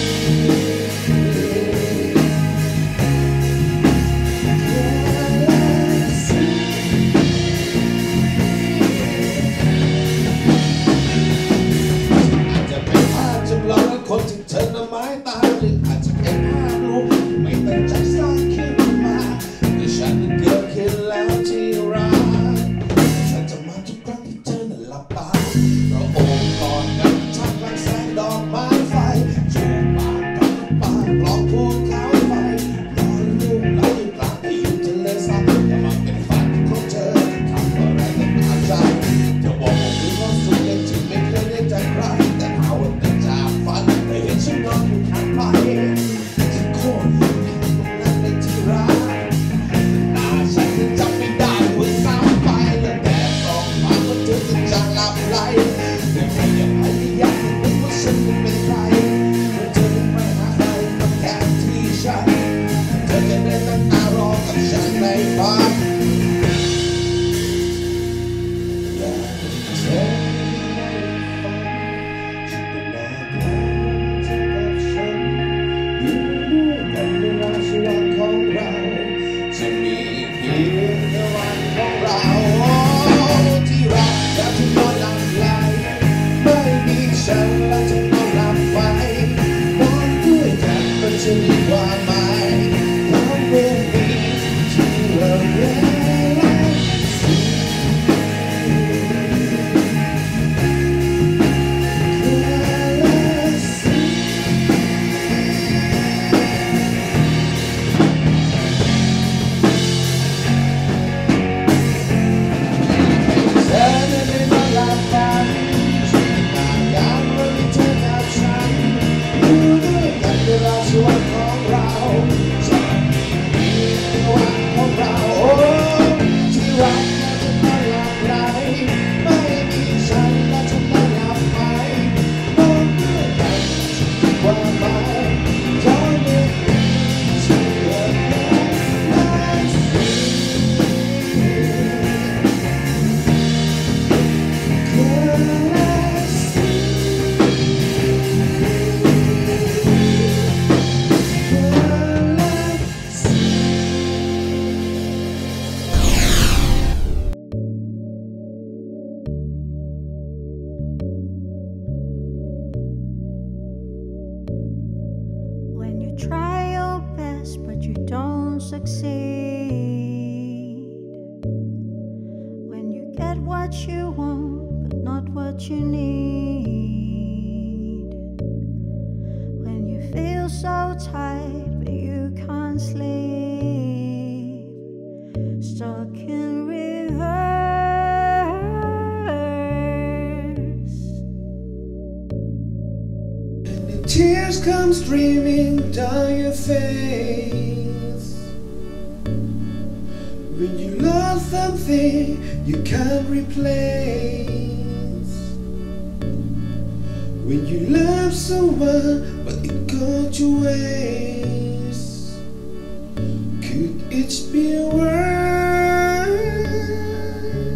จะเป็นภาพจำลองของคนที่เธอน่ะหมายตาหรืออาจจะเป็นภาพลวงไม่ตั้งใจสร้างขึ้นมาแต่ฉันนั้นเกิดขึ้นแล้วที่รักฉันจะมาทุกครั้งที่เธอนั้นหลับตาเราโอบกอดกันท่ามกลางแสงดอกไม้ไฟจูบปากกันปากปลอกภูเขาไฟนอนลุ่มไหลอยู่กลางที่อยู่ทะเลทรายอย่ามาเป็นฝันของเธอทำอะไรก็ตามใจเธอบอกผมมีความสุขอย่างที่ไม่เคยได้จากใครแต่หาวันนั้นจากฝันไม่เห็นฉันนอนอยู่ข้างไปฉันโคตรอยู่ตรงนั้นเลยที่รักหน้าฉันยังจำไม่ได้ว่าซ้ำไปแล้วแต่ส่องมาว่าเธอจะจากหลับไหลแต่ไม่ยังพยายามนึกว่าฉันจะเป็นใครเมื่อเธอไม่หาใครมาแทนที่ฉันเธอจะได้ตั้งตารอกับฉันในฝันอยากให้เธอจินตนาการเธอกับฉันอยู่ด้วยกันในราชวังของเราจะมีเพียงแค่วันของเราที่รักอยากจะนอนหลับไหลไม่มีฉันแล้วจะนอนหลับไปนอนด้วยกันมันจะมีความหมายความเป็นดีที่เรารักเธอนั้นได้มาหลับฝันจินตนาการว่ามีเธอกับฉันอยู่ด้วยกันในราชวังของเราจะมีเพียงแค่วันของเราโอ้ที่รักเราจะนอนหลับไหลไม่มีฉันและจะนอนหลับไปนอนด้วยกันจะมีความหมายความเป็นดีที่เรารักและสิ่ง When you try your best but you don't succeed. When you get what you want but not what you need. When you feel so tired but you can't sleep. Stuck in reverse. Tears come streaming down your face when you love something you can't replace. When you love someone but it got you waste. Could it be worse?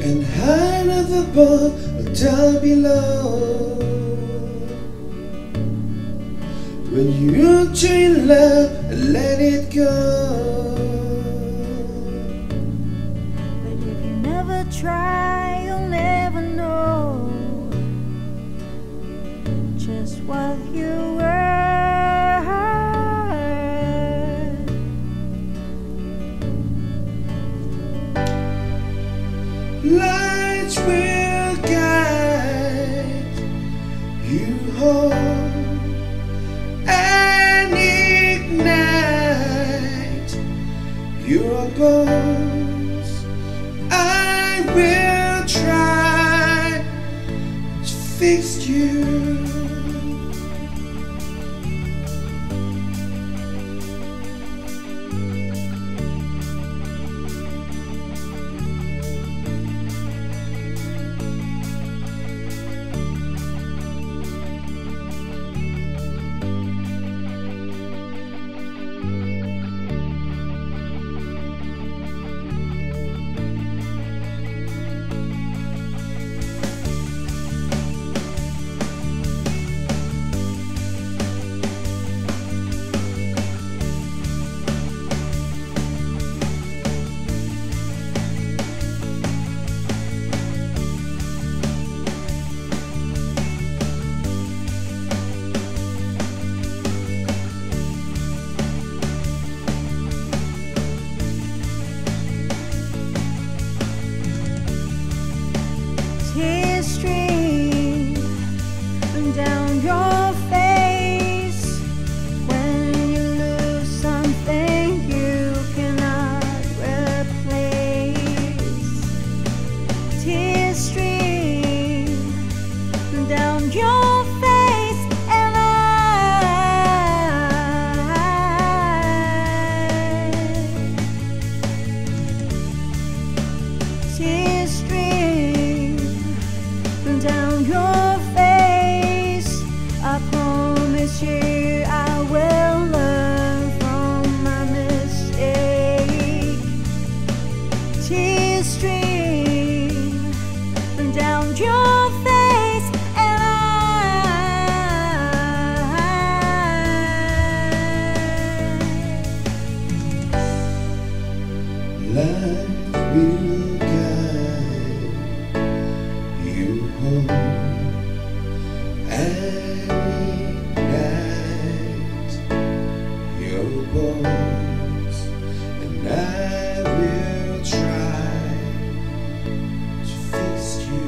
and high up above or down below. When you dream love and let it go. But if you never try, you'll never know just what you were. Light will guide you home and ignite your bones. I will try to fix you. Tears stream down your face when you lose something you cannot replace. Tears stream down your face, and I tears stream down your face. I promise you I will learn from my mistake. Tears stream down your face, and I light will guide you home and ignite your bones, and I will try to fix you.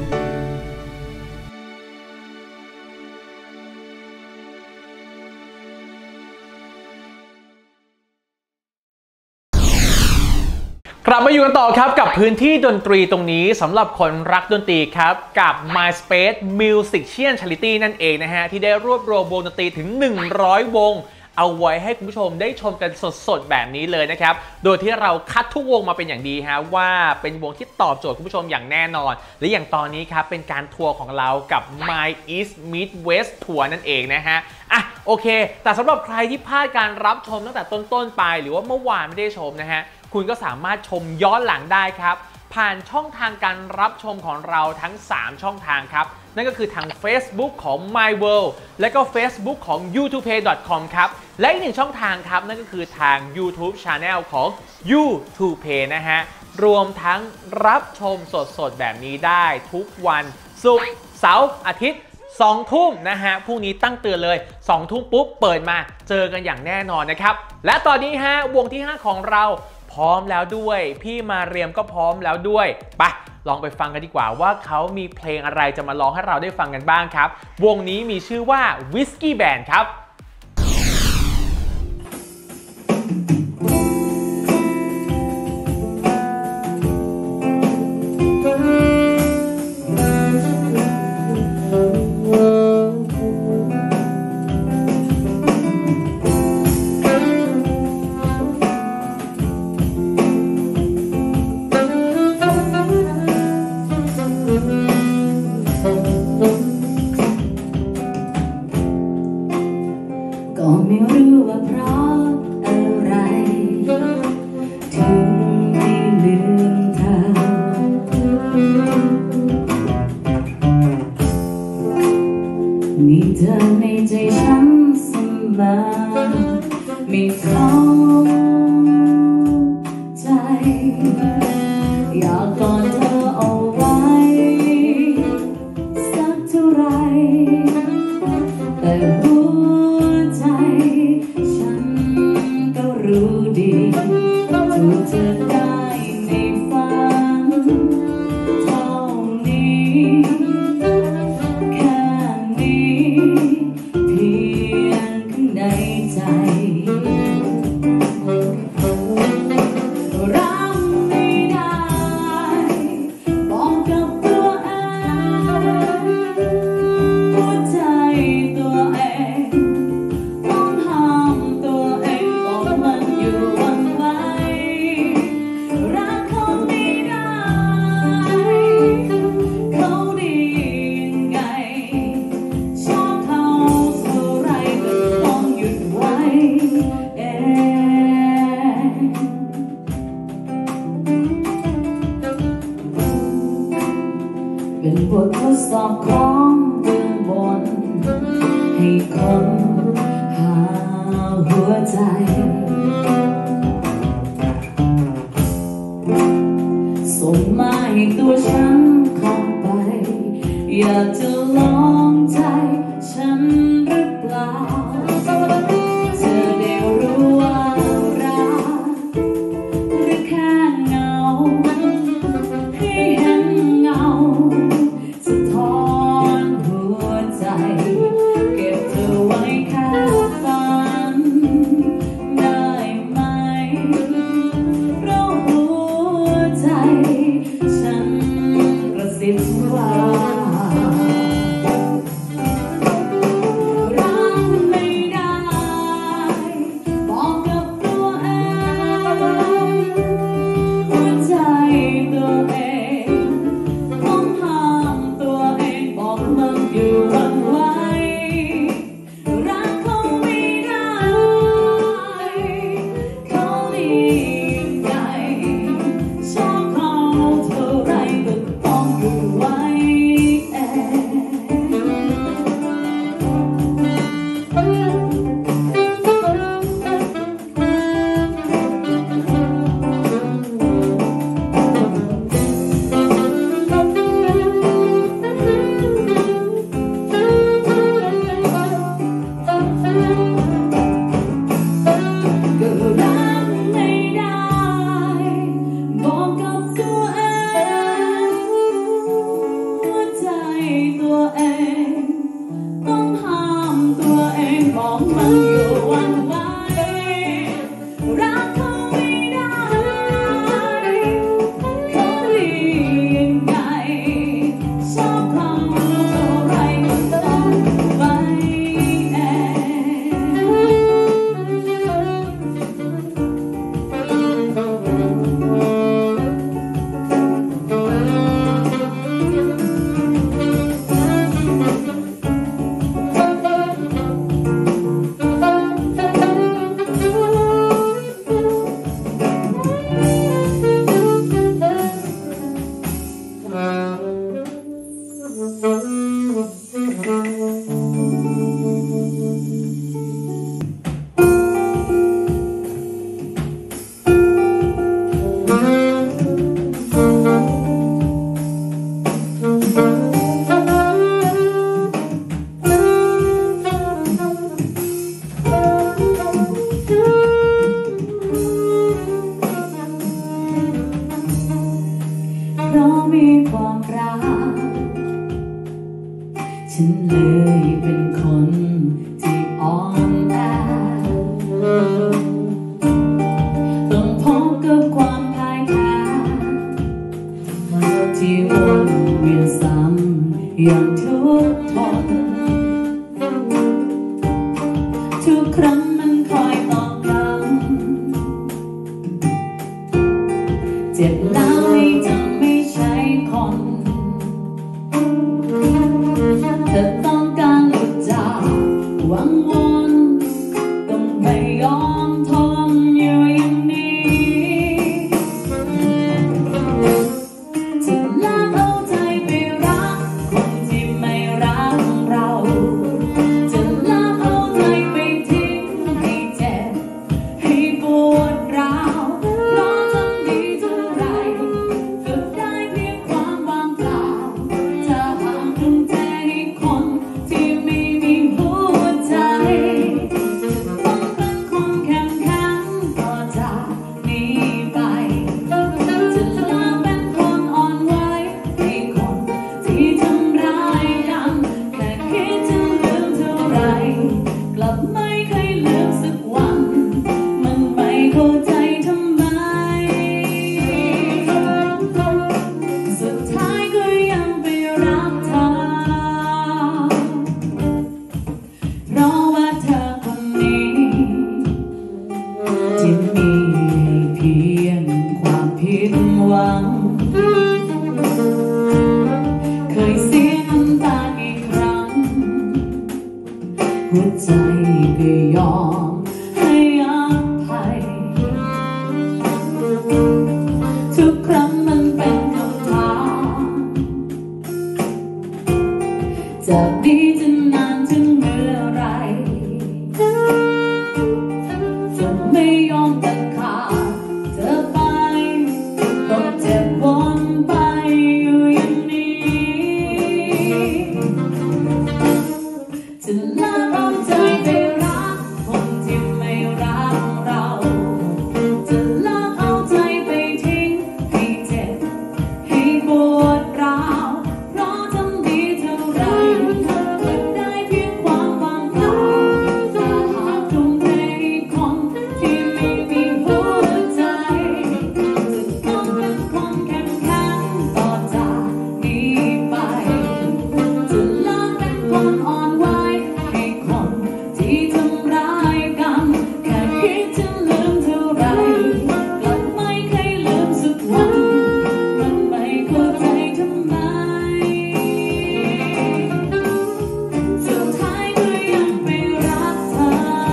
กลับมาอยู่กันต่อครับกับพื้นที่ดนตรีตรงนี้สำหรับคนรักดนตรีครับกับ MySpace Musician Charity นั่นเองนะฮะที่ได้รวบรวมวงดนตรีถึงหนึ่งร้อยวงเอาไว้ให้คุณผู้ชมได้ชมกันสดๆแบบนี้เลยนะครับโดยที่เราคัดทุกวงมาเป็นอย่างดีฮะว่าเป็นวงที่ตอบโจทย์คุณผู้ชมอย่างแน่นอนและอย่างตอนนี้ครับเป็นการทัวร์ของเรากับ My East Meet West Tour นั่นเองนะฮะอ่ะโอเคแต่สำหรับใครที่พลาดการรับชมตั้งแต่ต้นๆไปหรือว่าเมื่อวานไม่ได้ชมนะฮะคุณก็สามารถชมย้อนหลังได้ครับผ่านช่องทางการรับชมของเราทั้งสามช่องทางครับนั่นก็คือทาง Facebook ของ My World และก็ Facebook ของ ยูทูเพย์ ดอท คอม ครับและอีกหนึ่งช่องทางครับนั่นก็คือทาง YouTube Channel ของ ยูทูเพย์ นะฮะรวมทั้งรับชมสดๆแบบนี้ได้ทุกวันศุกร์เสาร์อาทิตย์สองทุ่มนะฮะพรุ่งนี้ตั้งเตือนเลยสองทุ่มปุ๊บเปิดมาเจอกันอย่างแน่นอนนะครับและตอนนี้ฮะวงที่ห้าของเราพร้อมแล้วด้วยพี่มาเรียมก็พร้อมแล้วด้วยไปลองไปฟังกันดีกว่าว่าเขามีเพลงอะไรจะมาร้องให้เราได้ฟังกันบ้างครับวงนี้มีชื่อว่า Whiskey Band ครับ Thank เธอในใจฉันเสมอไม่เข้าใจอยากกอดเธอเอาไว้สักเท่าไรแต่หัวใจฉันก็รู้ดีถูกเธอได้ในฝันเท่านี้แค่นี้เพียงข้างในใจรับไม่ได้บอกกับตัวเองหัวใจตัวเองต้องห้ามตัวเองบอกมันอยู่วันไว้รักเขาไม่ได้เขาดียังไงชอบเขาเท่าไรก็ต้องหยุดไว้เองเป็นบททดสอบของเบื้องบนให้คนหาหัวใจส่งมาให้ตัวฉันเข้าไปอยากจะลองใจฉันหรือเปล่าเธอได้รู้ว่ารักหรือแค่เงาให้เห็นเงาสะท้อนหัวใจเก็บเธอไว้แค่ฝันได้ไหมเพราะหัวใจฉันกระซิบว่ารักไม่ได้บอกกับตัวเองหัวใจตัวเองต้องห้ามตัวเองบอกมันอยู่วันไว้รักเขาไม่ได้เขาดียังไงชอบเขาเท่าไรก็ต้องอยู่ไว้เก็รักไม่ได้บอกกับตัวเองหัวใจตัวเองต้องห้ามตัวเองบอกมันอยู่วันไว้รักเขาไม่ได้เขาดียังไงชอบเขาเท่าไรก็ต้องไปเองเพราะมีความรักฉันเลยเป็นคนที่อ่อนแอต้องพบกับความพ่ายแพ้ที่วนเวียนซ้ำอย่างทุกข์ทนทุกครั้งมันคอยตอกย้ำเจ็บแล้วไม่จำไม่ใช่คนเธอต้องการหลุดจากวังวนต้องไม่ยอมทนอยู่อย่างนี้จะลากเอาใจไปรักคนที่ไม่รักจากนี้จะนานถึงเมื่อไรจะไม่ยอมตัดขาดเธอไปต้องเจ็บวนไปอยู่อย่างนี้จะลาเอาใจไปรักคนที่ไม่รักเราจะลาเอาใจไปทิ้งให้เจ็บให้ปวดร้าวเพราะทำดีเท่าไรก็ได้เพียงความหวังเปล่าถ้าหากทุ่มเทให้คนที่ไม่มีหัวใจจะต้องเป็นคนเข้มแข็งต่อจากนี้ไปจะเลิกเป็นคนอ่อนไหวให้คนที่ทำร้ายกันแค่คิดจะลืมเท่าไรกลับไม่เคยลืมสักวันมันไม่เข้าใจทำไมสุดท้ายก็ยังไปรักเธ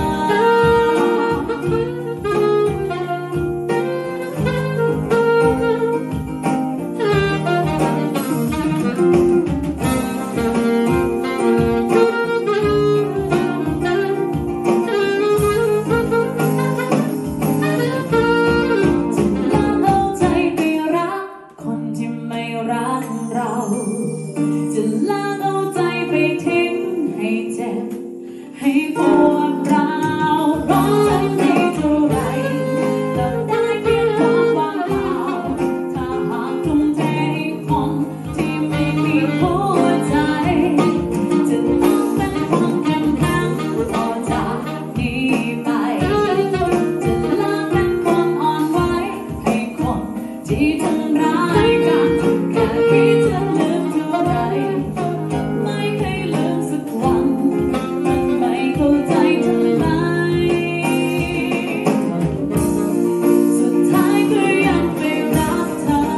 อ จะลาเอาใจไปรักคนที่ไม่รักเราจะลาเอาใจไปทิ้งให้เจ็บให้ปวดร้าวเพราะทำดีเท่าไรก็ได้เพียงความหวังเปล่าถ้าหากทุ่มเทให้คนที่ไม่มีหัวใจจะต้องเป็นคนเข้มแข็งต่อจากนี้ไปจะลาเป็นคนอ่อนไหวให้คนที่ทำร้ายกันแค่คิดจะลืมเท่าไรไม่เคยลืมสักวันมันไม่เข้าใจทำไมสุดท้ายก็ยังไปรักเธอ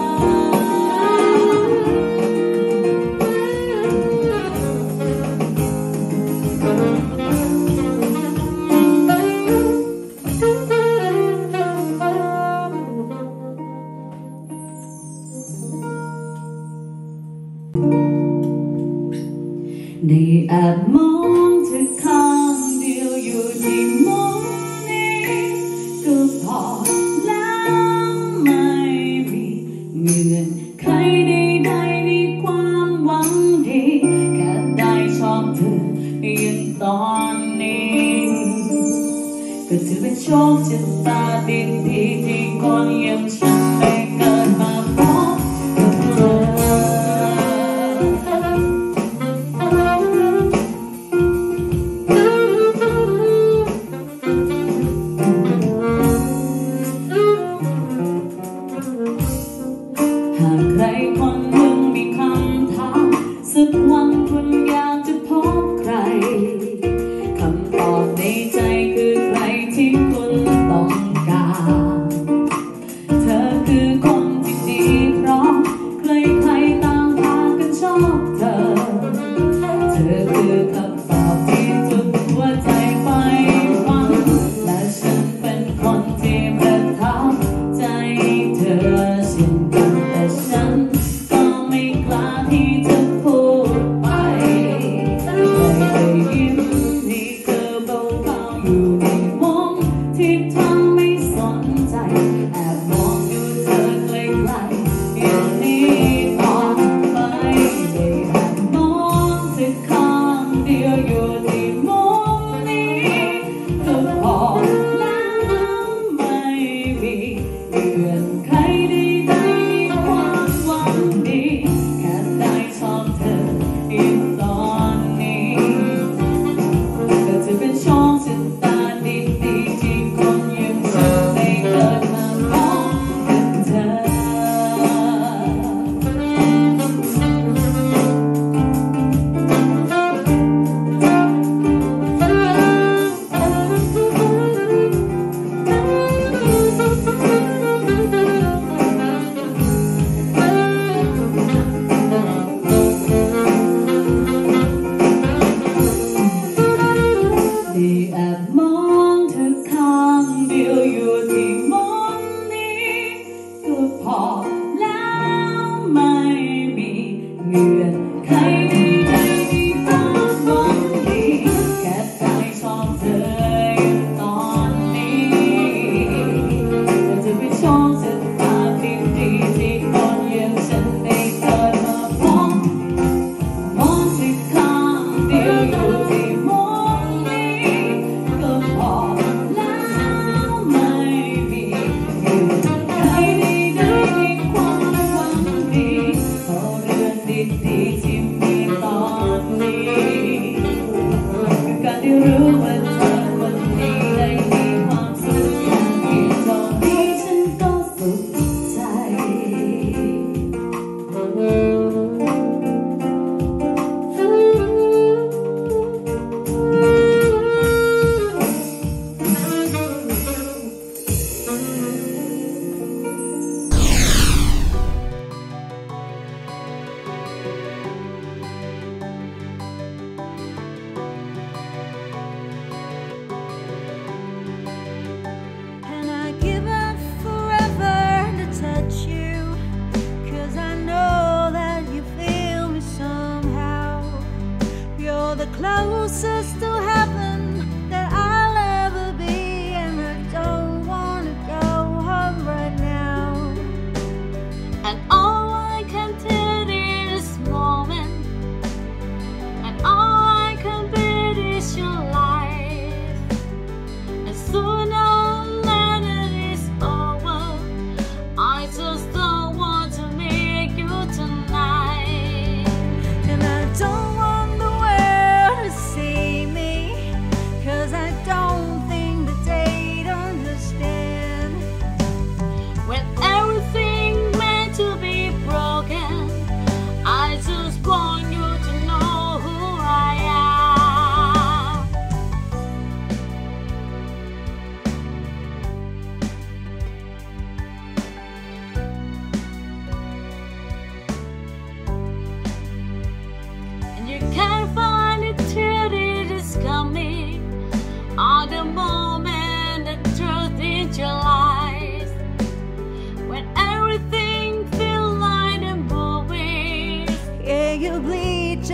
ได้แอบมองเธอข้างเดียวอยู่ที่มุมนี้ก็พอแล้วไม่มีเงื่อนไขใดๆในความหวังดีแค่ได้ชอบเธออย่างตอนนี้ก็ถือเป็นโชคชะตาดีๆที่คนอย่างฉันได้เกิดมาพบกับเธอ หากใครคนหนึ่งมีคำถามสักวันคุณอยากจะพบใครคำตอบในใจคือใครที่คุณต้องการ เธอคือคนที่ดีพร้อมใครๆต่างพากันชอบเธอ เธอคือคำตอบที่ทุกหัวใจใฝ่ฝันและฉันเป็นคนที่ประทับใจเธอเช่นกันแต่ฉันก็ไม่กล้าที่จะพูดไปไม่ได้ยิน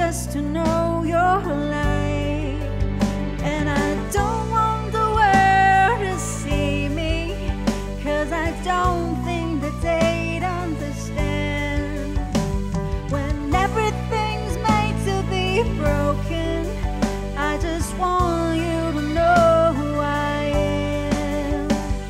just to know your light. And I don't want the world to see me, 'cause I don't think that they'd understand. When everything's made to be broken, I just want you to know who I am.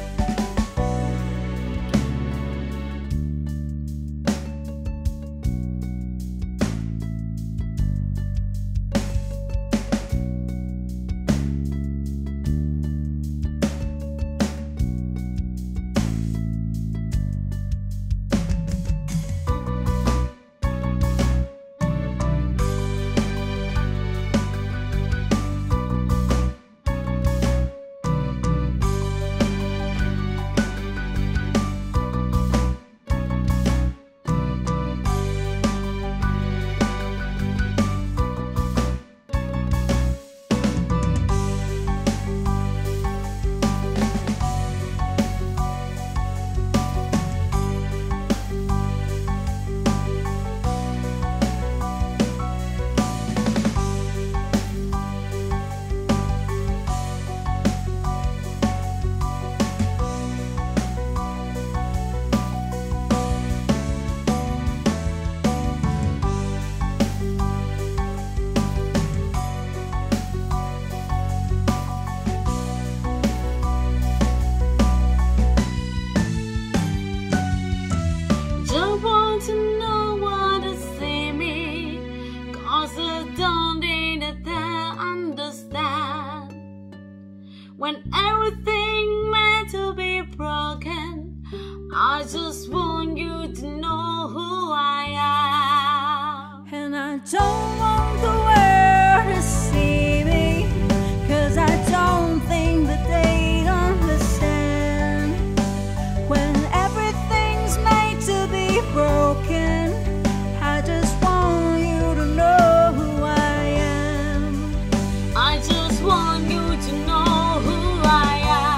Don't want to know what to see me, 'cause I don't think that they understand. When everything meant to be broken, I just want you to know who I am. And I don't want the world to see me, 'cause I don't think that they'd understand. When everything's made to be broken, I just want you to know who I am. I just want you to know who I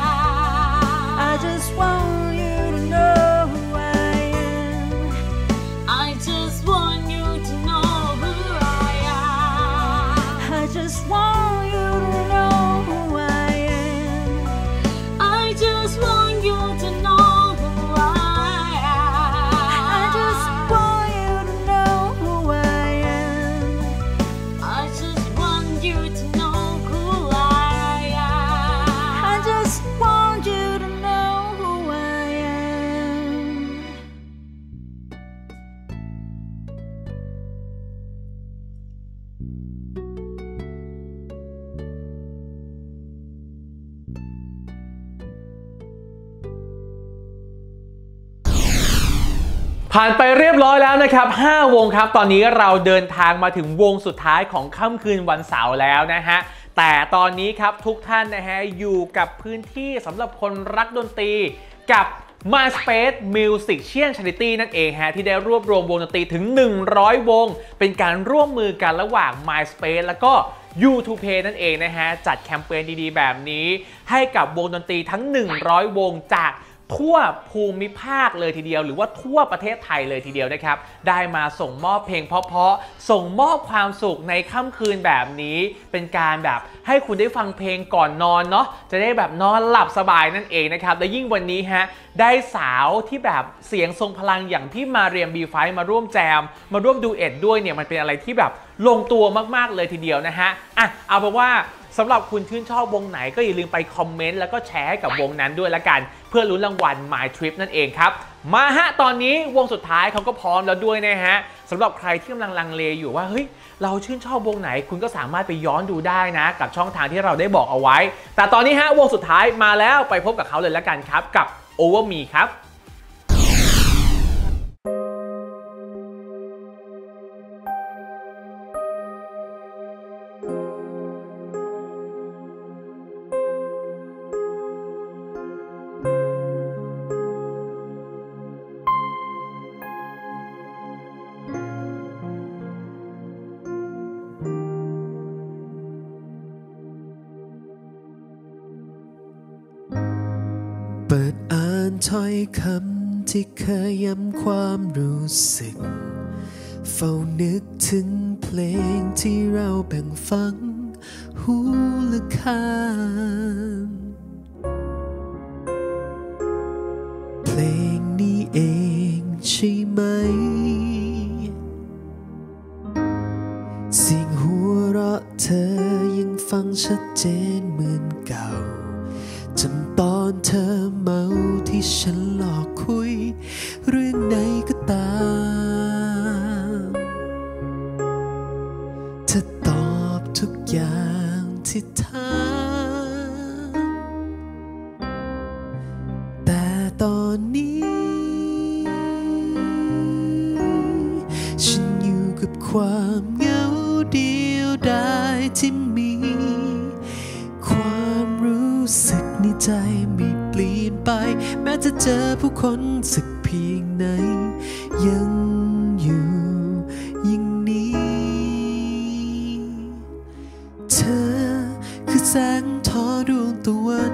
am. I just want you to know who I am. I just want you to know who I am. I just want you to know who I am. I just want you to know who I am. I just want you to know who I am. I just want you to know who I am. I just want you to know who I am. ผ่านไปเรียบร้อยแล้วนะครับห้าวงครับตอนนี้เราเดินทางมาถึงวงสุดท้ายของค่ำคืนวันเสาร์แล้วนะฮะแต่ตอนนี้ครับทุกท่านนะฮะอยู่กับพื้นที่สำหรับคนรักดนตรีกับ MySpace Musician Charity นั่นเองฮะที่ได้รวบรวมวงดนตรีถึงหนึ่งร้อยวงเป็นการร่วมมือกันระหว่าง MySpace แล้วก็ ยู ทู Pay นั่นเองนะฮะจัดแคมเปญดีๆแบบนี้ให้กับวงดนตรีทั้งหนึ่งร้อยวงจากทั่วภูมิภาคเลยทีเดียวหรือว่าทั่วประเทศไทยเลยทีเดียวนะครับได้มาส่งมอบเพลงเพราะๆส่งมอบความสุขในค่ำคืนแบบนี้เป็นการแบบให้คุณได้ฟังเพลงก่อนนอนเนาะจะได้แบบนอนหลับสบายนั่นเองนะครับและยิ่งวันนี้ฮะได้สาวที่แบบเสียงทรงพลังอย่างพี่มาเรียม บี ไฟว์ มาร่วมแจมมาร่วมดูเอ็ดด้วยเนี่ยมันเป็นอะไรที่แบบลงตัวมากๆเลยทีเดียวนะฮะอ่ะเอาเป็นว่าสำหรับคุณชื่นชอบวงไหนก็อย่าลืมไปคอมเมนต์แล้วก็แชร์ให้กับวงนั้นด้วยละกันเพื่อลุ้นรางวัล My Trip นั่นเองครับมาฮะตอนนี้วงสุดท้ายเขาก็พร้อมแล้วด้วยนะฮะสำหรับใครที่กำลังลังเลอยู่ว่าเฮ้ยเราชื่นชอบวงไหนคุณก็สามารถไปย้อนดูได้นะกับช่องทางที่เราได้บอกเอาไว้แต่ตอนนี้ฮะวงสุดท้ายมาแล้วไปพบกับเขาเลยละกันครับกับ Over Me ครับเปิดอ่านถ้อยคำที่เคยย้ำความรู้สึกฝเฝ้านึกถึงเพลงที่เราแบ่งฟังหูละข้างเพลงนี้เองใช่ไหมเสียงหัวเราะเธอยังฟังชัดเจนเหมือนเก่าจำตอนเธอเมาที่ฉันหลอกคุยเรื่องไหนก็ตามเธอตอบทุกอย่างที่ถามแต่ตอนนี้ฉันอยู่กับความเหงาเดียวดายที่มีความรู้สึกในใจไม่เปลี่ยนไปแม้จะเจอผู้คนสักเพียงไหนยังอยู่อย่างนี้เธอคือแสงทอดวงตะวัน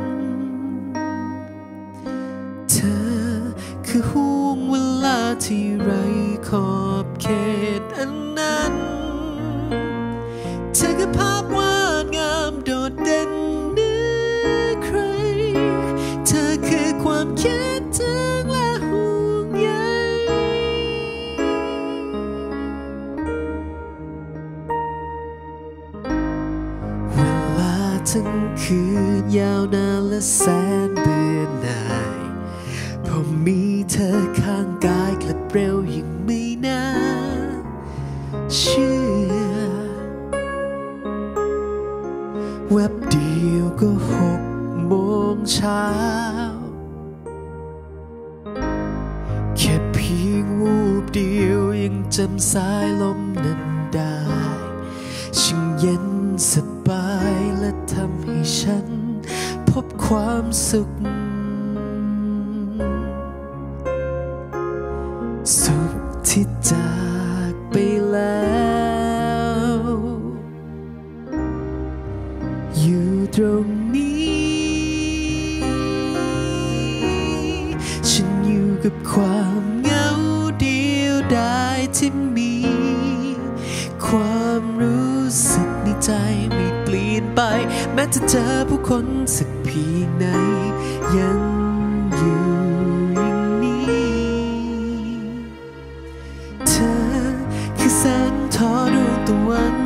เธอคือห่วงเวลาที่ไร้ขอบเขตอันนั้นเธอคือภาพวาดงามโดดเด่นเหนือใครเธอคือความคิดถึงและห่วงใยเวลาทั้งคืนยาวนานและแสนเบื่อหน่ายพอมีเธอข้างกายกลับเร็วยิ่งไม่น่าเชื่อแวบเดียวก็หกโมงเช้าแค่เพียงวูบเดียวยังจำสายลมนั้นได้ช่างเย็นสบายและทำให้ฉันพบความสุขสุขที่จากไปแล้วอยู่ตรงนี้ฉันอยู่กับความเหงาเดียวดายที่มีความรู้สึกในใจไม่เปลี่ยนไปแม้จะเจอผู้คนสักเพียงไหนยังอยู่อย่างนี้เธอคือแสงทอดวงตะวัน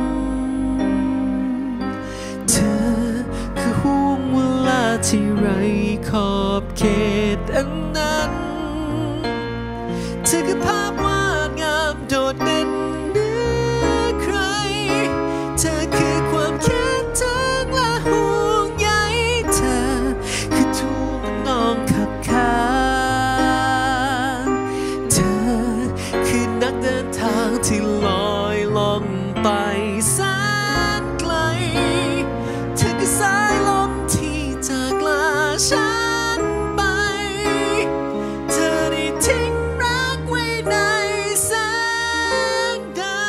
เธอคือห่วงเวลาที่ไร้ขอบเขตอันนั้นเธอคือภาพวาดงามโดดเด่นเหนือใครเธอคือความคิดถึงและห่วงใยเธอคือทุ่งนองขับขานเธอคือนักเดินทางที่ลอยล่องไปแสนไกลเธอคือสายลมที่จากลาฉันไปเธอได้ทิ้งรักไว้ในแสงดาว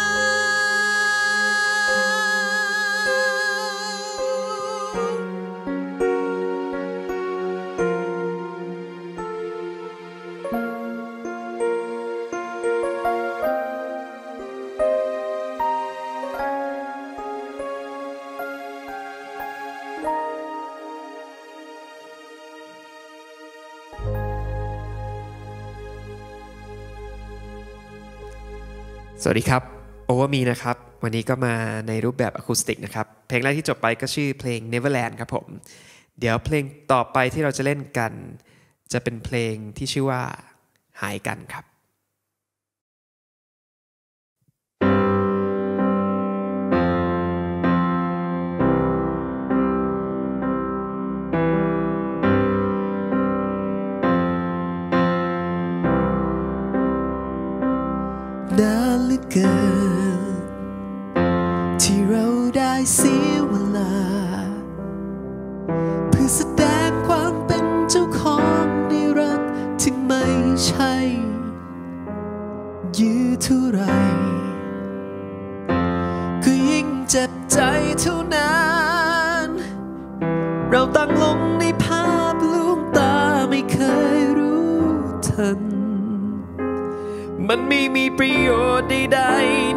สวัสดีครับโอเวอร์มีนะครับวันนี้ก็มาในรูปแบบอะคูสติกนะครับเพลงแรกที่จบไปก็ชื่อเพลง Neverland ครับผมเดี๋ยวเพลงต่อไปที่เราจะเล่นกันจะเป็นเพลงที่ชื่อว่าหายกันครับนานเหลือเกินที่เราได้เสียเวลาเพื่อแสดงความเป็นเจ้าของในรักที่ไม่ใช่ยื้อเท่าไรก็ยิ่งเจ็บใจเท่านั้นเราตั้งลงในภาพลวงตาไม่เคยรู้ทันมันไม่มีประโยชน์ใดๆ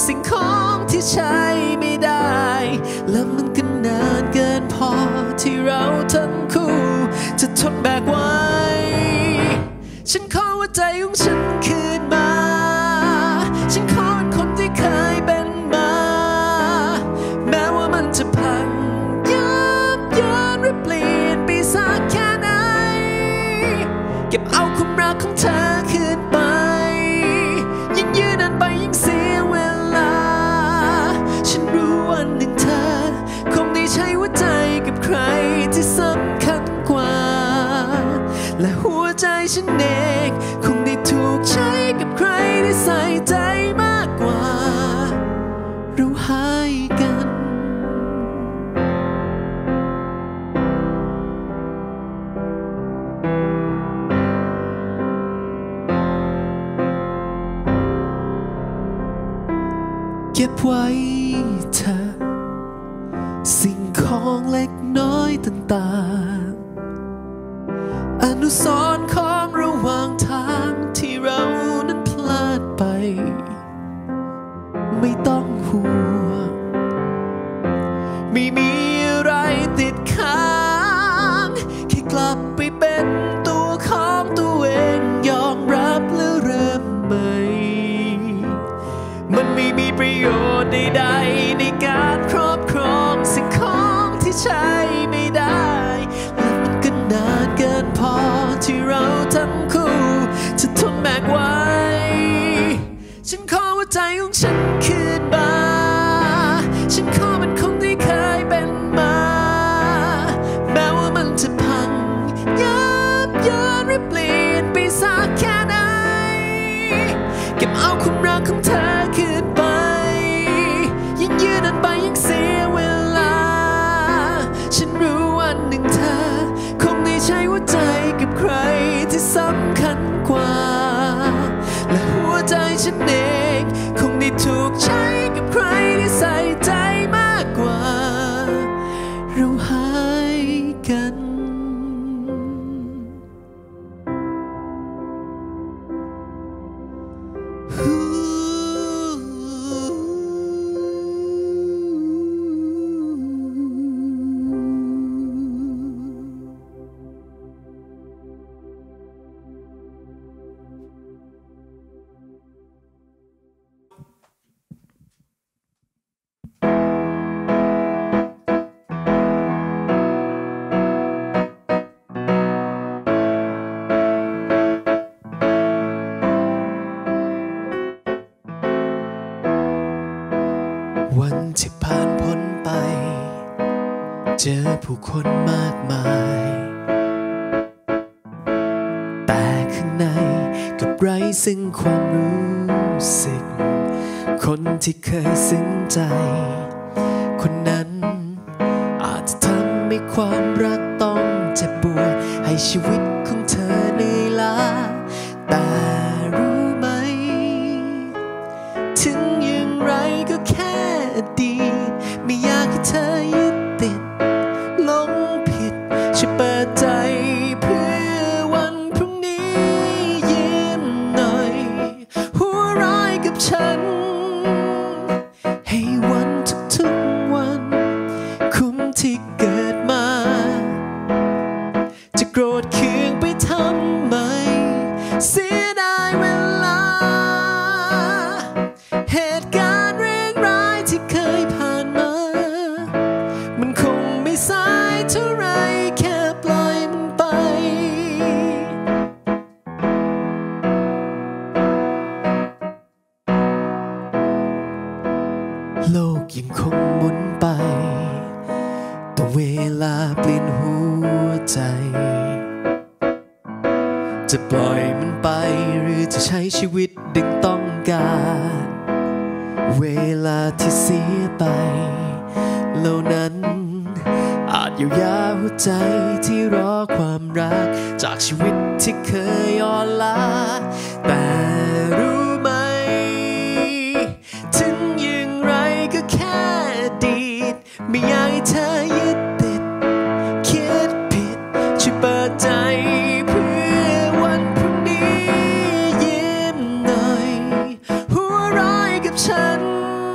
สิ่งของที่ใช้ไม่ได้และมันก็นานเกินพอที่เราทั้งคู่จะทนแบกไว้ฉันขอหัวใจของฉันคืนมาฉันขอเป็นคนที่เคยเป็นมาแม้ว่ามันจะพังยับเยินหรือเปลี่ยนไปสักแค่ไหนเก็บเอาความรักของเธอคืนไปยิ่งยืนนานไปยิ่งเสียเวลาฉันรู้วันหนึ่งเธอคงได้ใช้หัวใจกับใครที่สำคัญกว่าและหัวใจฉันเองคงได้ถูกใช้กับใครที่ใส่ใจมากกว่าเราหายกันเก็บไว้เธอสิ่งของเล็กน้อยต่างๆอนุสรณ์ของระหว่างทางที่เรานั้นพลาดไปไม่ต้องห่วงไม่มีอะไรติดค้างแค่กลับไปเป็นตัวของตัวเองยอมรับและเริ่มใหม่มันไม่มีประโยชน์ใดๆในการครอบครองสิ่งของที่ใช้ไม่ได้และมันก็นานเกินพอที่เราทั้งคู่จะทนแบกไว้ฉันขอหัวใจของฉันคืนมาฉันขอเป็นคนที่เคยเป็นมาแม้ว่ามันจะพังยับเยินหรือเปลี่ยนไปสักแค่ไหนเก็บเอาความรักของเธอคืนไปยิ่งยืนนานไปยิ่งเสียเวลาฉันรู้วันหนึ่งเธอคงได้ใช้หัวใจกับใครที่สำคัญกว่าและหัวใจฉันเองคงได้ถูกใช้กับใครที่ใส่ใจมากกว่าเราหายกันวันที่ผ่านพ้นไปเจอผู้คนมากมายแต่ข้างในกับไร้ซึ่งความรู้สึกคนที่เคยซึ้งใจคนนั้นอาจจะทำให้ความรักต้องเจ็บปวดให้ชีวิตของเธอเหนื่อยล้าแต่รู้ไหมถึงอย่างไรก็แค่อดีตไม่อยากให้เธอยึดติดหลงผิดช่วยเปิดใจเพื่อวันพรุ่งนี้ยิ้มหน่อยหัวเร้อยกับฉันให้วันทุกๆวันคุ้มที่เกิดมาจะโกรธเคืองไปทำไมเสียดายเวลาเหตุการณ์เรื่องร้ายที่เคยผ่านมามันคงไม่สายเท่าไรแค่ปล่อยมันไปโลกยังคงหมุนไปแต่เวลาเปลี่ยนหัวใจจะปล่อยมันไปหรือจะใช้ชีวิตดังต้องการเวลาที่เสียไปเหล่านั้นอาจเยียวยาหัวใจที่รอความรักจากชีวิตที่เคยอ่อนล้าแต่รู้ไหมถึงอย่างไรก็แค่อดีตไม่อยากให้เธอยึดติดคิดผิดช่วยเปิดใจเพื่อวันพรุ่งนี้ยิ้มหน่อยหัวเร้อยกับฉัน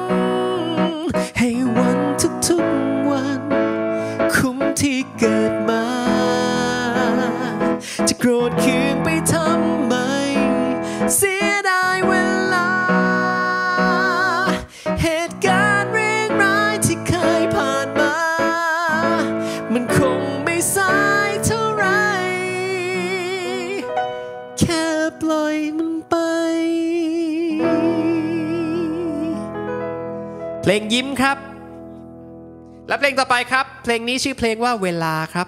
เพลงยิ้มครับและเพลงต่อไปครับเพลงนี้ชื่อเพลงว่าเวลาครับ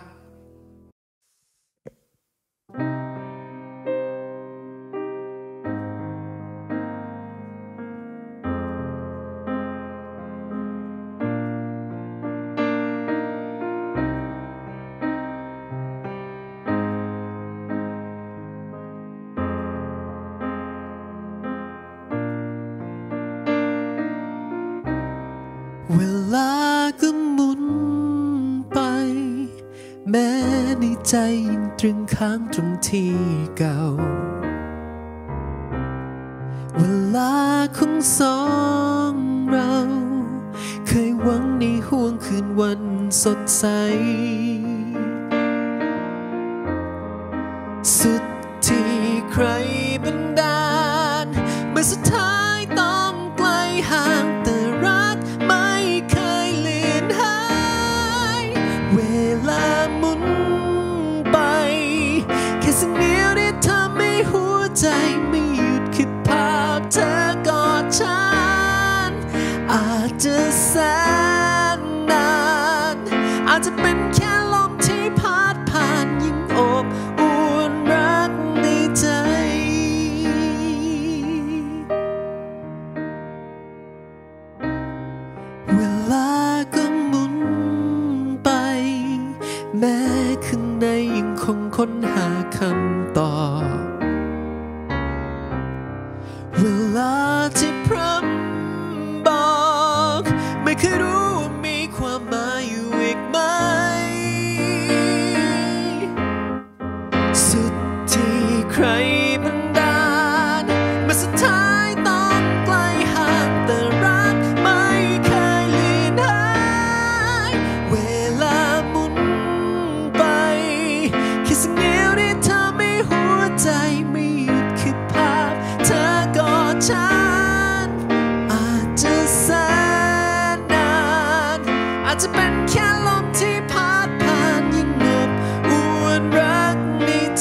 เวลาก็หมุนไปแม้ในใจยังตรึงค้างตรงที่เก่าเวลาของสองเราเคยหวังในห่วงคืนวันสดใสสุดที่ใครบันดาลเมื่อสุดท้ายต้องไกลห่างแต่รักไม่เคยเลือนหายเวลาหมุนไปแค่สิ่งเดียวที่ทำให้หัวใจไม่หยุดคือภาพเธอกอดฉันอาจจะแสนนานอาจจะเป็นแค่ลมที่พัดผ่านยิ่งอบอุ่นรักในใจเวลาก็หมุนไปแม้ข้างในยังคงค้นหาคำตอบเวลาที่พร่ำบอกไม่เคยรู้ว่ามีความหมายอยู่อีกไหมสุดที่ใครบันดาลเมื่อสุดท้ายต้องไกลห่างแต่รักไม่เคยเลือนหายเวลาหมุนไปแค่สิ่งเดียวที่ทำให้หัวใจไม่หยุดคือภาพเธอกอดฉันอาจจะแสนนานอาจจะเป็นแค่ลมที่พัดผ่านยิ่งอบอุ่นรักในใจ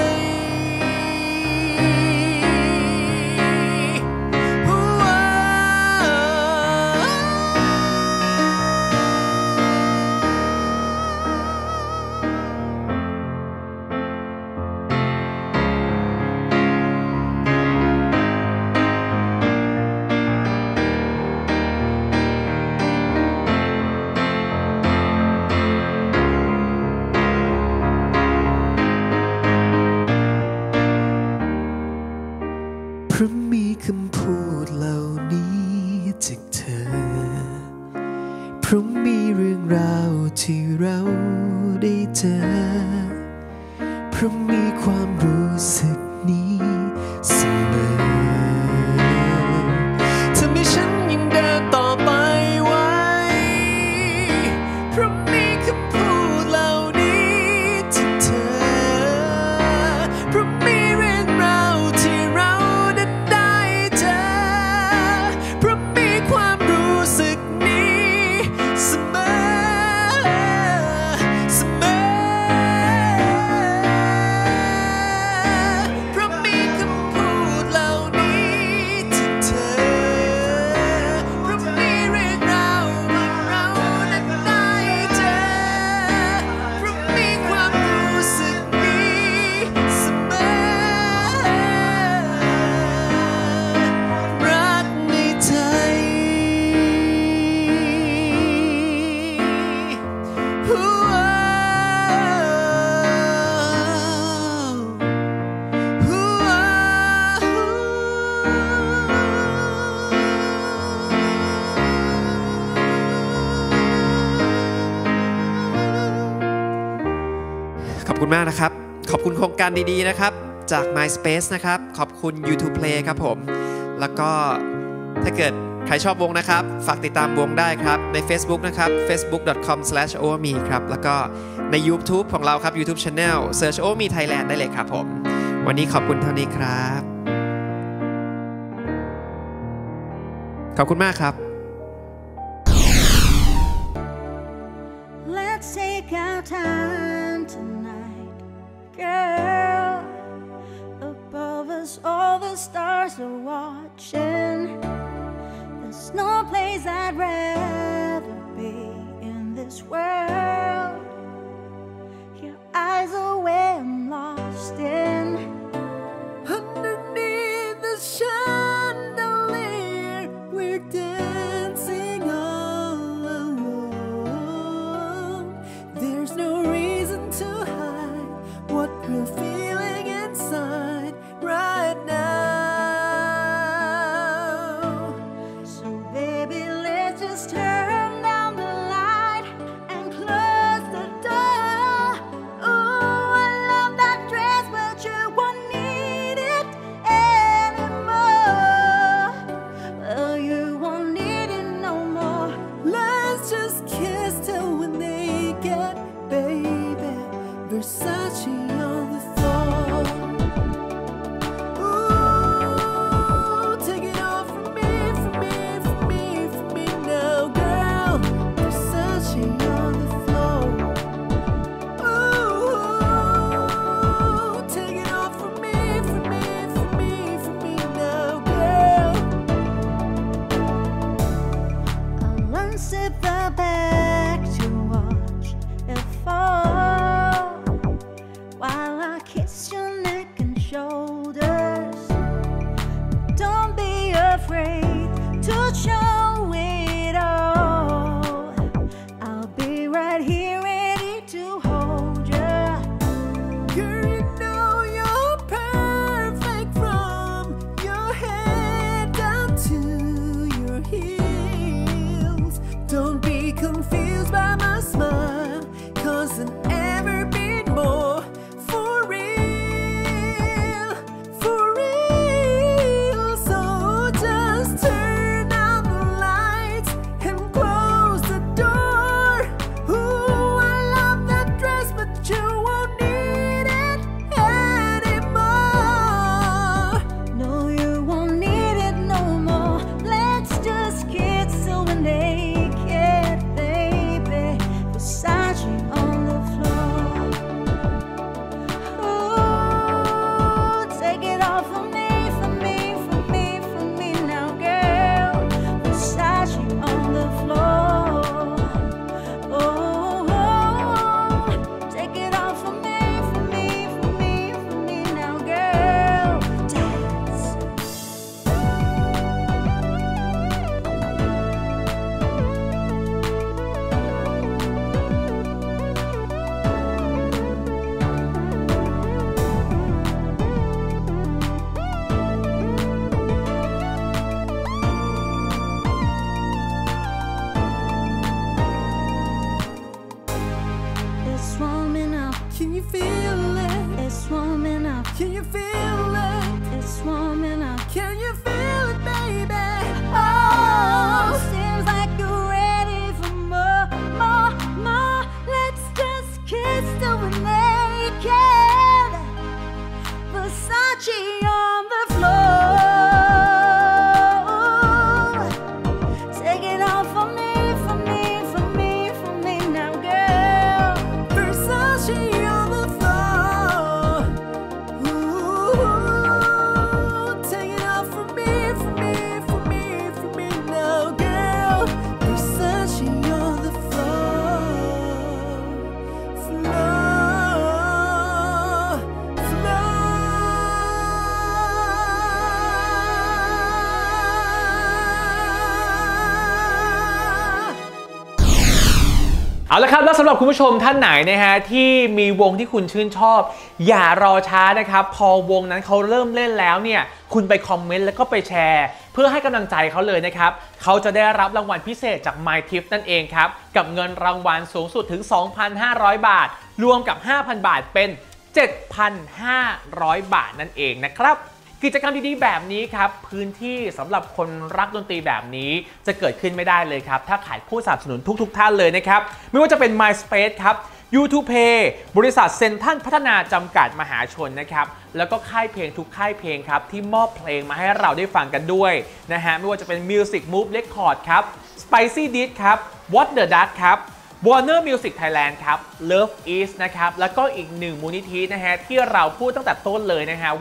ราะมีคำพูดเหล่านี้จากเธอเพราะมีเรื่องราวที่เราได้เจอเพราะมีความรู้สึกนี้เสมอทำให้ฉันยังเดินต่อไปไว้เพราะมีคำพูดเหล่านี้จากเธอเพราะมีเรื่องราวที่เรานั้นได้เจอเพราะมีความรู้สึกนี้เสมอเสมอเพราะมีคำพูดเหล่านี้จากเธอเพราะมีเรื่องราวที่เรานั้นได้เจอเพราะมีความรู้สึกนี้เสมอรักในใจฮู้ฮู้ขอบคุณมากนะครับ ขอบคุณโครงการดีๆนะครับจาก MySpace นะครับ ขอบคุณ YouTube Play ครับผม แล้วก็ถ้าเกิดใครชอบวงนะครับ ฝากติดตามวงได้ครับ ใน Facebook นะครับ เฟซบุ๊ก ดอท คอม สแลช โอ เอ เอ็ม อี ครับ แล้วก็ใน YouTube ของเราครับ YouTube Channel Search โอ เอ็ม อี Thailand ได้เลยครับผม วันนี้ขอบคุณเท่านี้ครับ ขอบคุณมากครับ Let's take our time tonight, girl. Above us, all the stars are watching. There's no place place I'd rather be in this world. Your eyes are where I'm lost in. Underneath the chandelier, we're dancing all alone. There's no reason to hide what we're feeling inside right now. So baby, let's just turn down the light and close the door. Ooh, I love that dress, but you won't need it anymore. Well, you won't need it no more. Let's just kiss till we're naked, baby. Versace on the floor. Ooh, take it off from me, from me, from me, from me now, girl. Versace on the floor. Ooh, take it off from me, from me, from me, from me now, girl. I'll unzip the bag to watch it fall while I kiss your neck and shoulders. Don't be afraid to show it all. I'll be right here ready to hold you. Girl, you know you're perfect from your head down to your heels. Don't be confused by my smile, 'cause I've never been more for real, for real. So just turn down the lights and close the door. Ooh, I love that dress, but you won't need it anymore. No, you won't need it no more. Let's just kiss till we're naked, baby. Versace on the floor. Ooh, take it off for me, for me, for me, for me now, girl. Versace on the floor. Oh, take it off for me, for me, for me, for me now, girl. Dance. It's warming up. Can you feel it? It's warming up. Can you feel it? It's warming up. Can you feel it, baby? Oh, seems like you're ready for more, more, more. Let's just kiss till we're naked. Versace on the floor. Take it off for me, for me, for me, for me now, girl. Versace on the floor. Ooh, take it off for me, for me, for me, for me now, girl. Versace on the floor, floor, floor. เอาละครับแล้วสำหรับคุณผู้ชมท่านไหนนะฮะที่มีวงที่คุณชื่นชอบ อย่ารอช้านะครับพอวงนั้นเขาเริ่มเล่นแล้วเนี่ยคุณไปคอมเมนต์แล้วก็ไปแชร์เพื่อให้กำลังใจเขาเลยนะครับเขาจะได้รับรางวัลพิเศษจาก MyTip นั่นเองครับกับเงินรางวัลสูงสุดถึง สองพันห้าร้อย บาทรวมกับ ห้าพัน บาทเป็น เจ็ดพันห้าร้อย บาทนั่นเองนะครับกิจกรรมดีๆแบบนี้ครับพื้นที่สำหรับคนรักดนตรีแบบนี้จะเกิดขึ้นไม่ได้เลยครับถ้าขาดผู้สนับสนุนทุกๆท่านเลยนะครับไม่ว่าจะเป็น MySpace ครับ ยูทูบ Pay บริษัทเซ็นทรัลพัฒนาจำกัดมหาชนนะครับแล้วก็ค่ายเพลงทุกค่ายเพลงครับที่มอบเพลงมาให้เราได้ฟังกันด้วยนะฮะไม่ว่าจะเป็น Music Move Record ครับ Spicy Dish ครับ What the Duck ครับ Warner Music Thailand ครับ Love Is นะครับแล้วก็อีกหนึ่งมูลนิธินะฮะที่เราพูดตั้งแต่ต้นเลยนะฮะว่า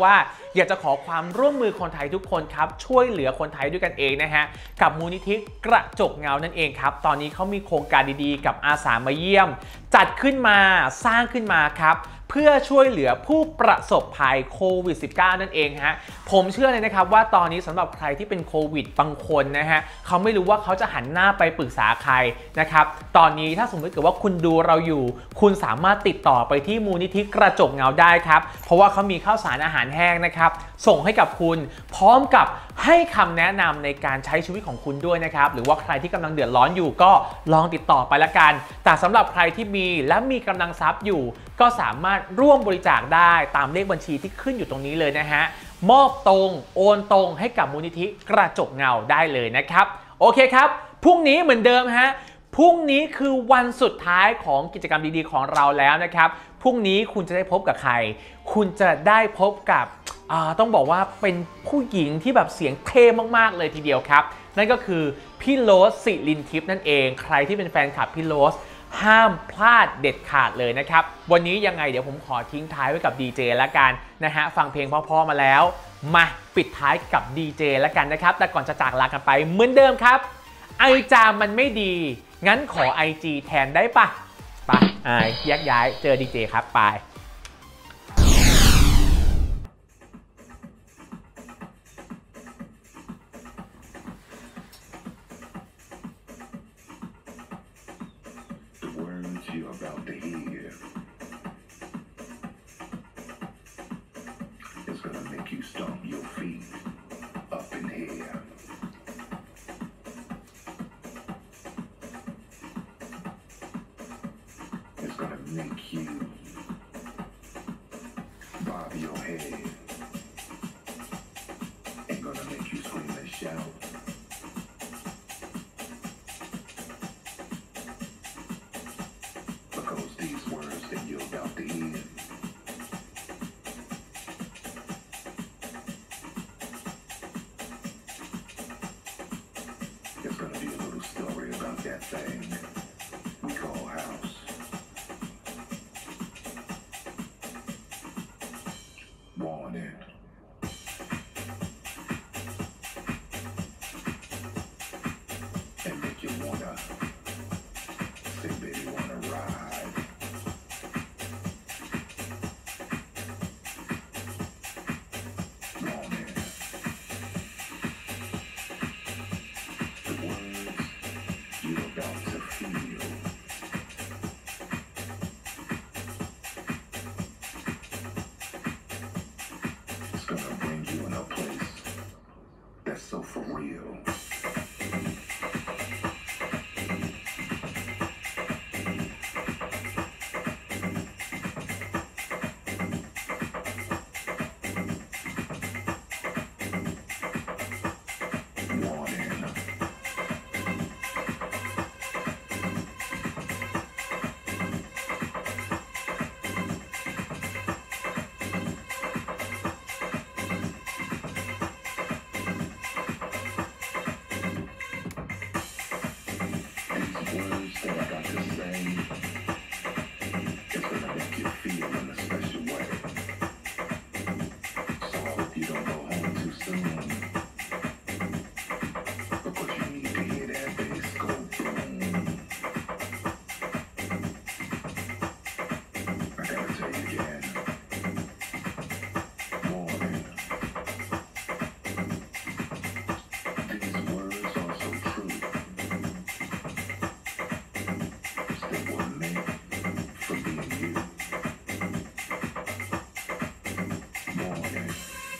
อยากจะขอความร่วมมือคนไทยทุกคนครับช่วยเหลือคนไทยด้วยกันเองนะฮะกับมูลนิธิกระจกเงานั่นเองครับตอนนี้เขามีโครงการดีๆกับอาสามาเยี่ยมจัดขึ้นมาสร้างขึ้นมาครับเพื่อช่วยเหลือผู้ประสบภัยโควิด สิบเก้า นั่นเองฮะผมเชื่อเลยนะครับว่าตอนนี้สำหรับใครที่เป็นโควิดบางคนนะฮะเขาไม่รู้ว่าเขาจะหันหน้าไปปรึกษาใครนะครับตอนนี้ถ้าสมมติเกิดว่าคุณดูเราอยู่คุณสามารถติดต่อไปที่มูลนิธิกระจกเงาได้ครับเพราะว่าเขามีข้าวสารอาหารแห้งนะครับส่งให้กับคุณพร้อมกับให้คำแนะนำในการใช้ชีวิตของคุณด้วยนะครับหรือว่าใครที่กำลังเดือดร้อนอยู่ก็ลองติดต่อไปละกันแต่สำหรับใครที่มีและมีกำลังทรัพย์อยู่ก็สามารถร่วมบริจาคได้ตามเลขบัญชีที่ขึ้นอยู่ตรงนี้เลยนะฮะมอบตรงโอนตรงให้กับมูลนิธิกระจกเงาได้เลยนะครับโอเคครับพรุ่งนี้เหมือนเดิมฮะพรุ่งนี้คือวันสุดท้ายของกิจกรรมดีๆของเราแล้วนะครับพรุ่งนี้คุณจะได้พบกับใครคุณจะได้พบกับต้องบอกว่าเป็นผู้หญิงที่แบบเสียงเท่มากๆเลยทีเดียวครับนั่นก็คือพี่โรสสิรินทิพย์นั่นเองใครที่เป็นแฟนคลับพี่โรสห้ามพลาดเด็ดขาดเลยนะครับวันนี้ยังไงเดี๋ยวผมขอทิ้งท้ายไว้กับดีเจแล้วกันนะฮะฟังเพลงเพราะๆมาแล้วมาปิดท้ายกับดีเจแล้วกันนะครับแต่ก่อนจะจากลากันไปเหมือนเดิมครับไอจามมันไม่ดีงั้นขอ ไอ จี แทนได้ปะไปแยกย้ายเจอดีเจครับไป Make you bob your head. Ain't gonna make you scream and shout. Because these words that you're about to hear it's gonna be a little story about that thing we call house. Warning. And make you wanna say, baby, wanna ride. Warning. The words you're about to feel gonna bring you in a place that's so for real. Warning. Words that I got to say, it's gonna make you feel in a special way. So I hope you don't go home too soon, because you need to hear that bass go boom. I gotta tell you again. Warning. These words are so true. They were meant for being you. Morning.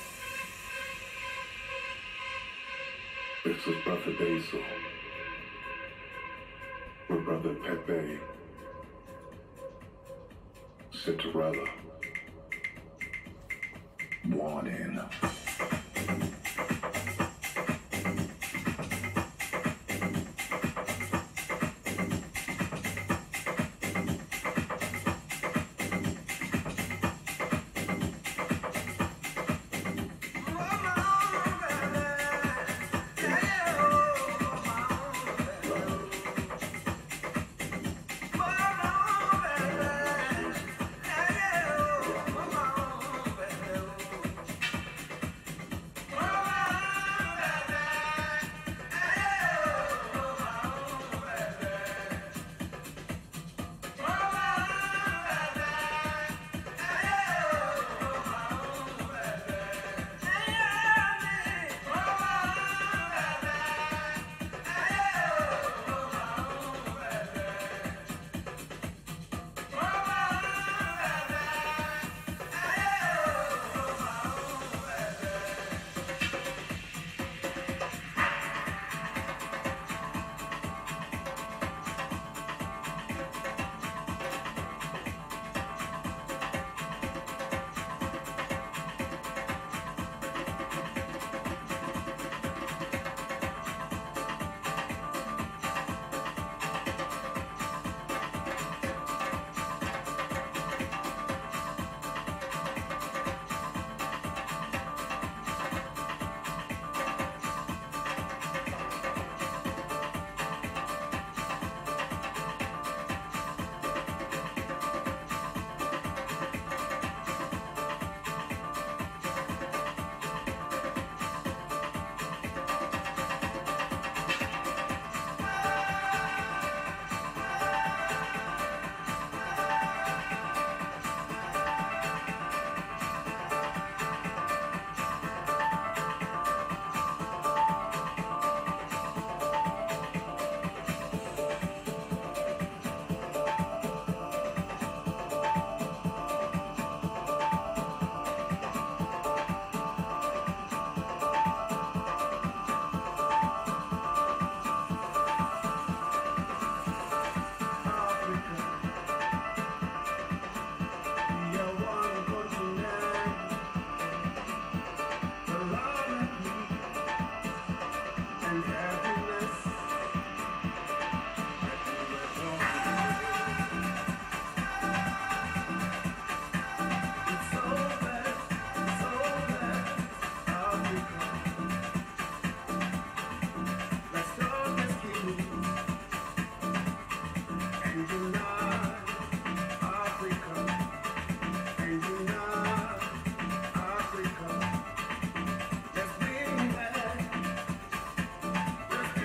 This was Brother Basil with Brother Pepe, Cinderella. Warning. Let's bring back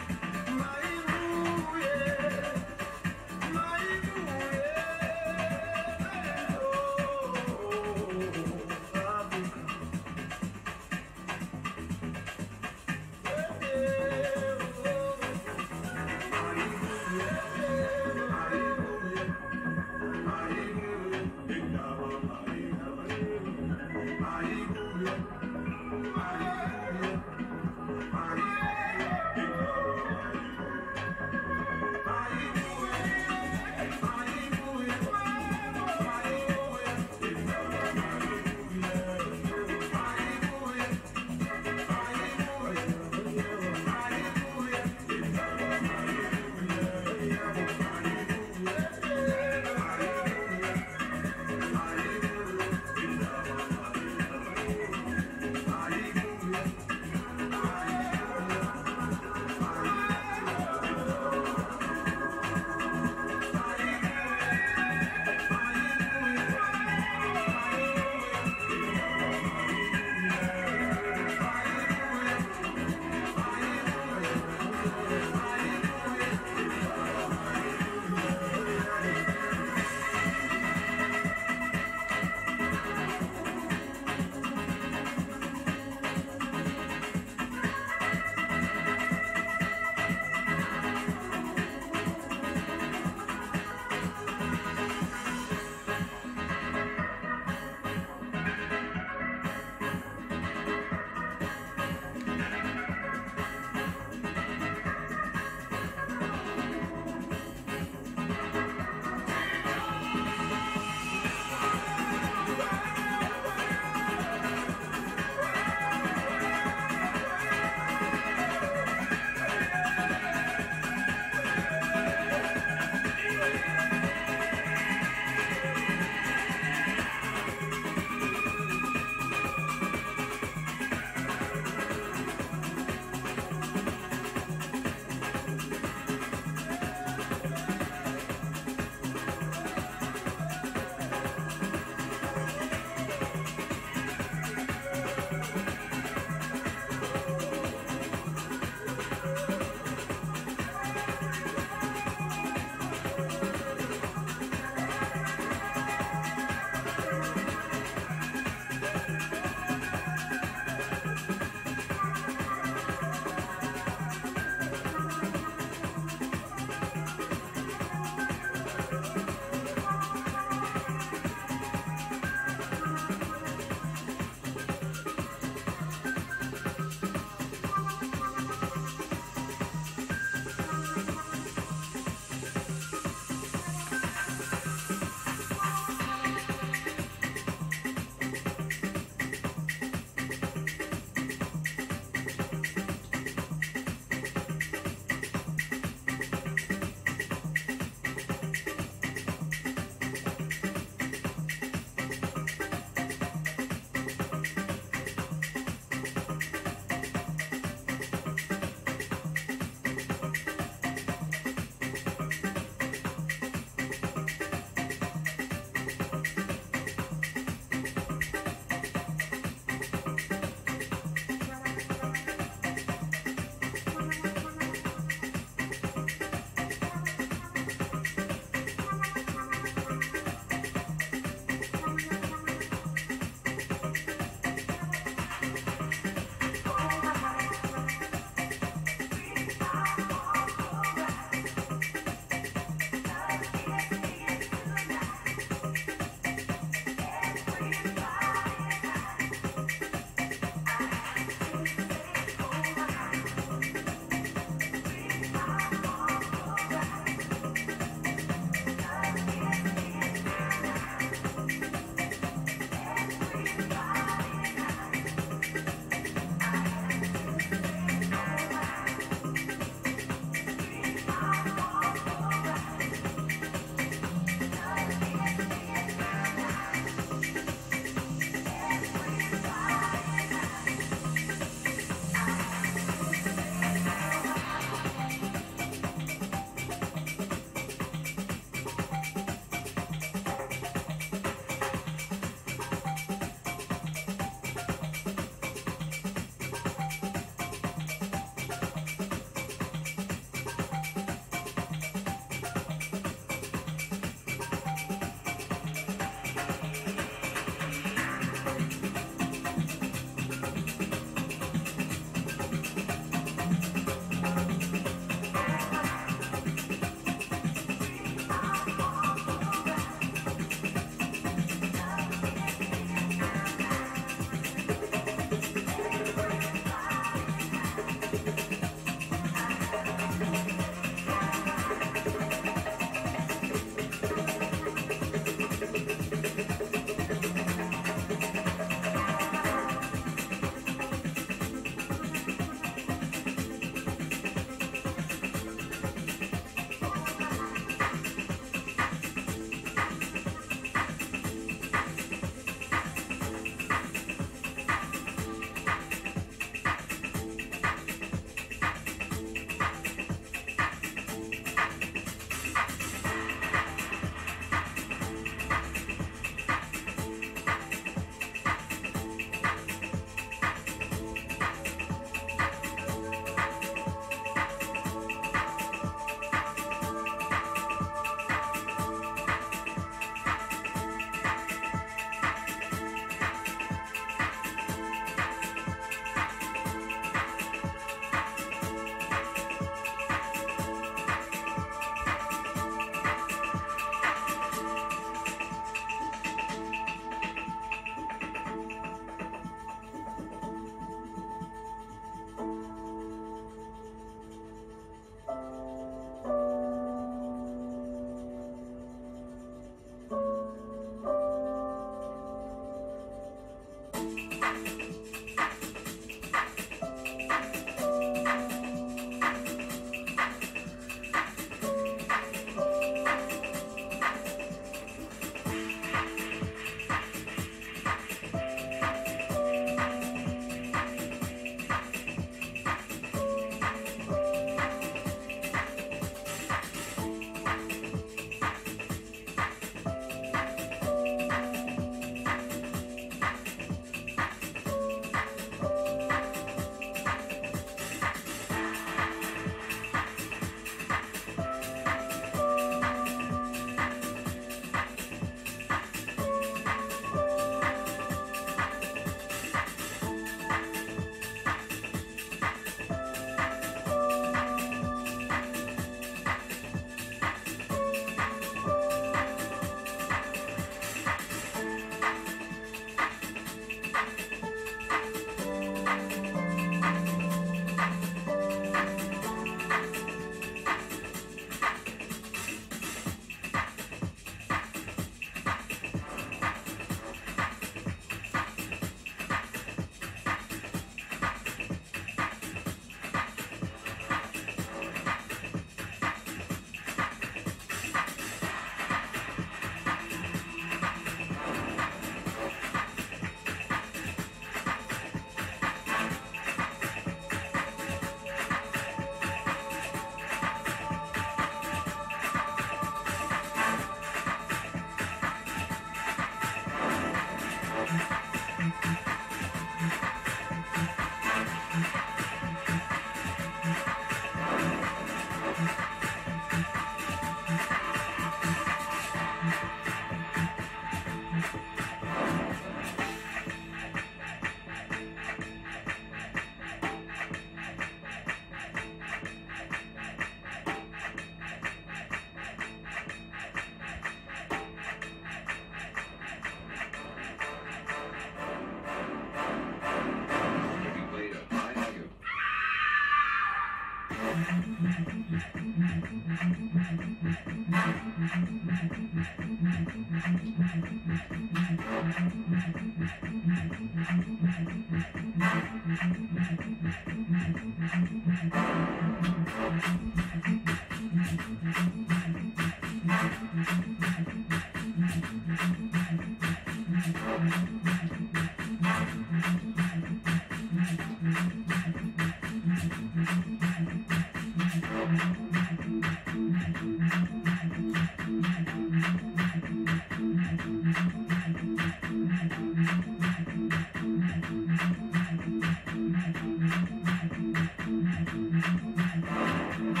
Thank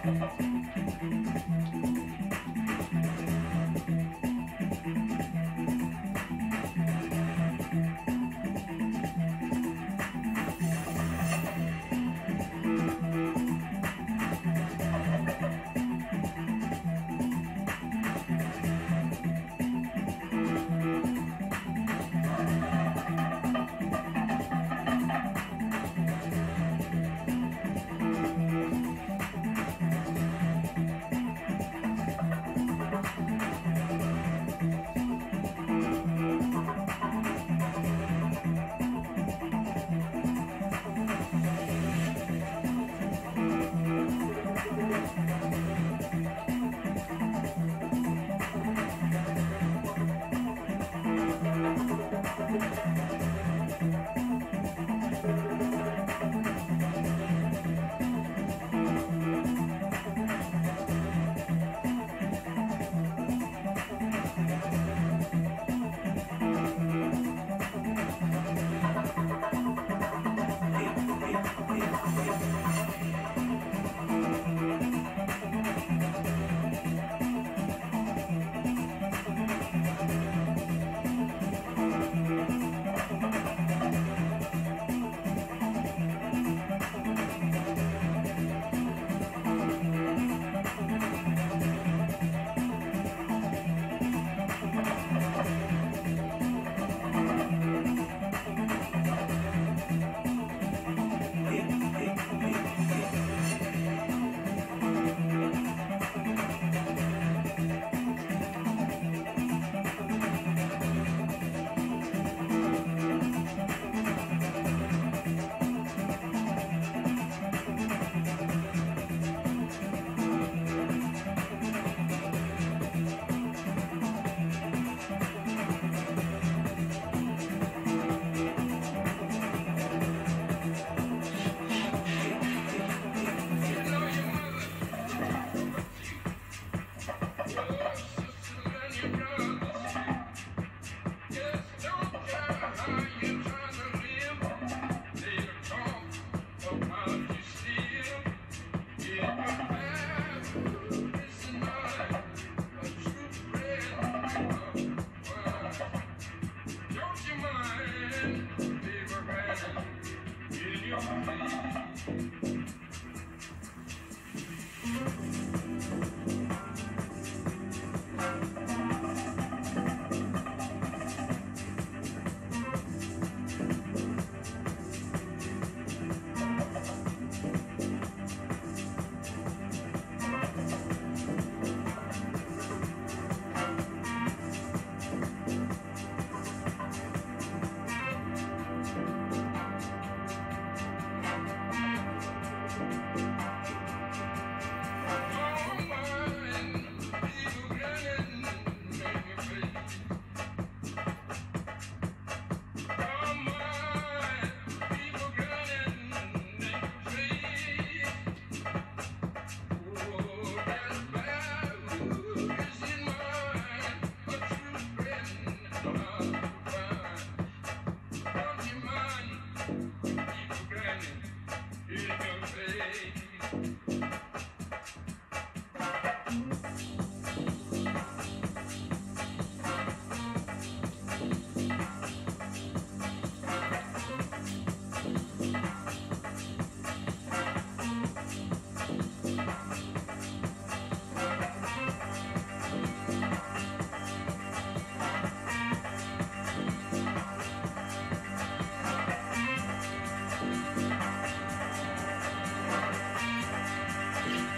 Thank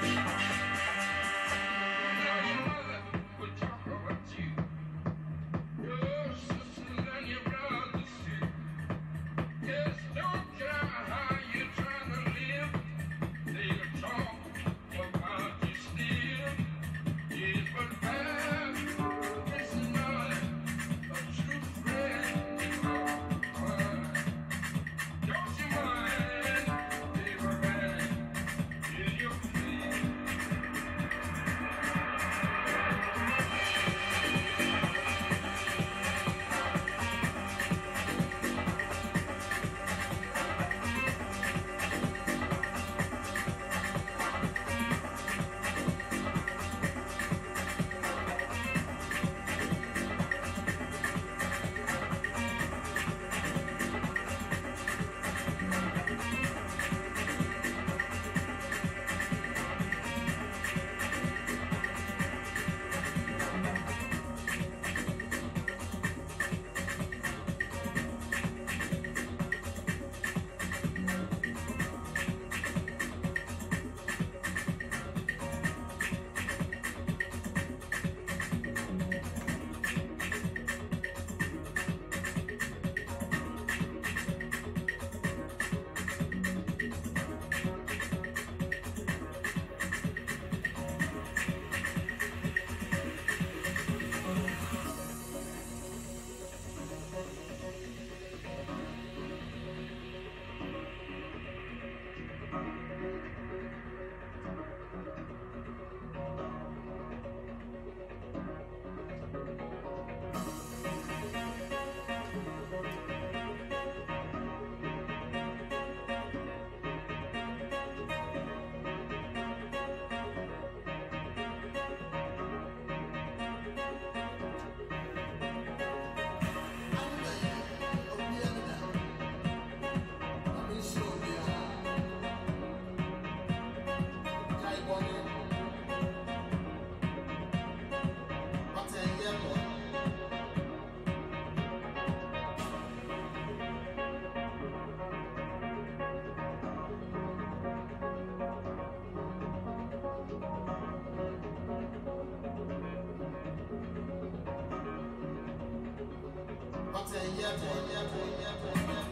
Rock say yeah, boy, yeah, boy, yeah, boy, yeah, boy.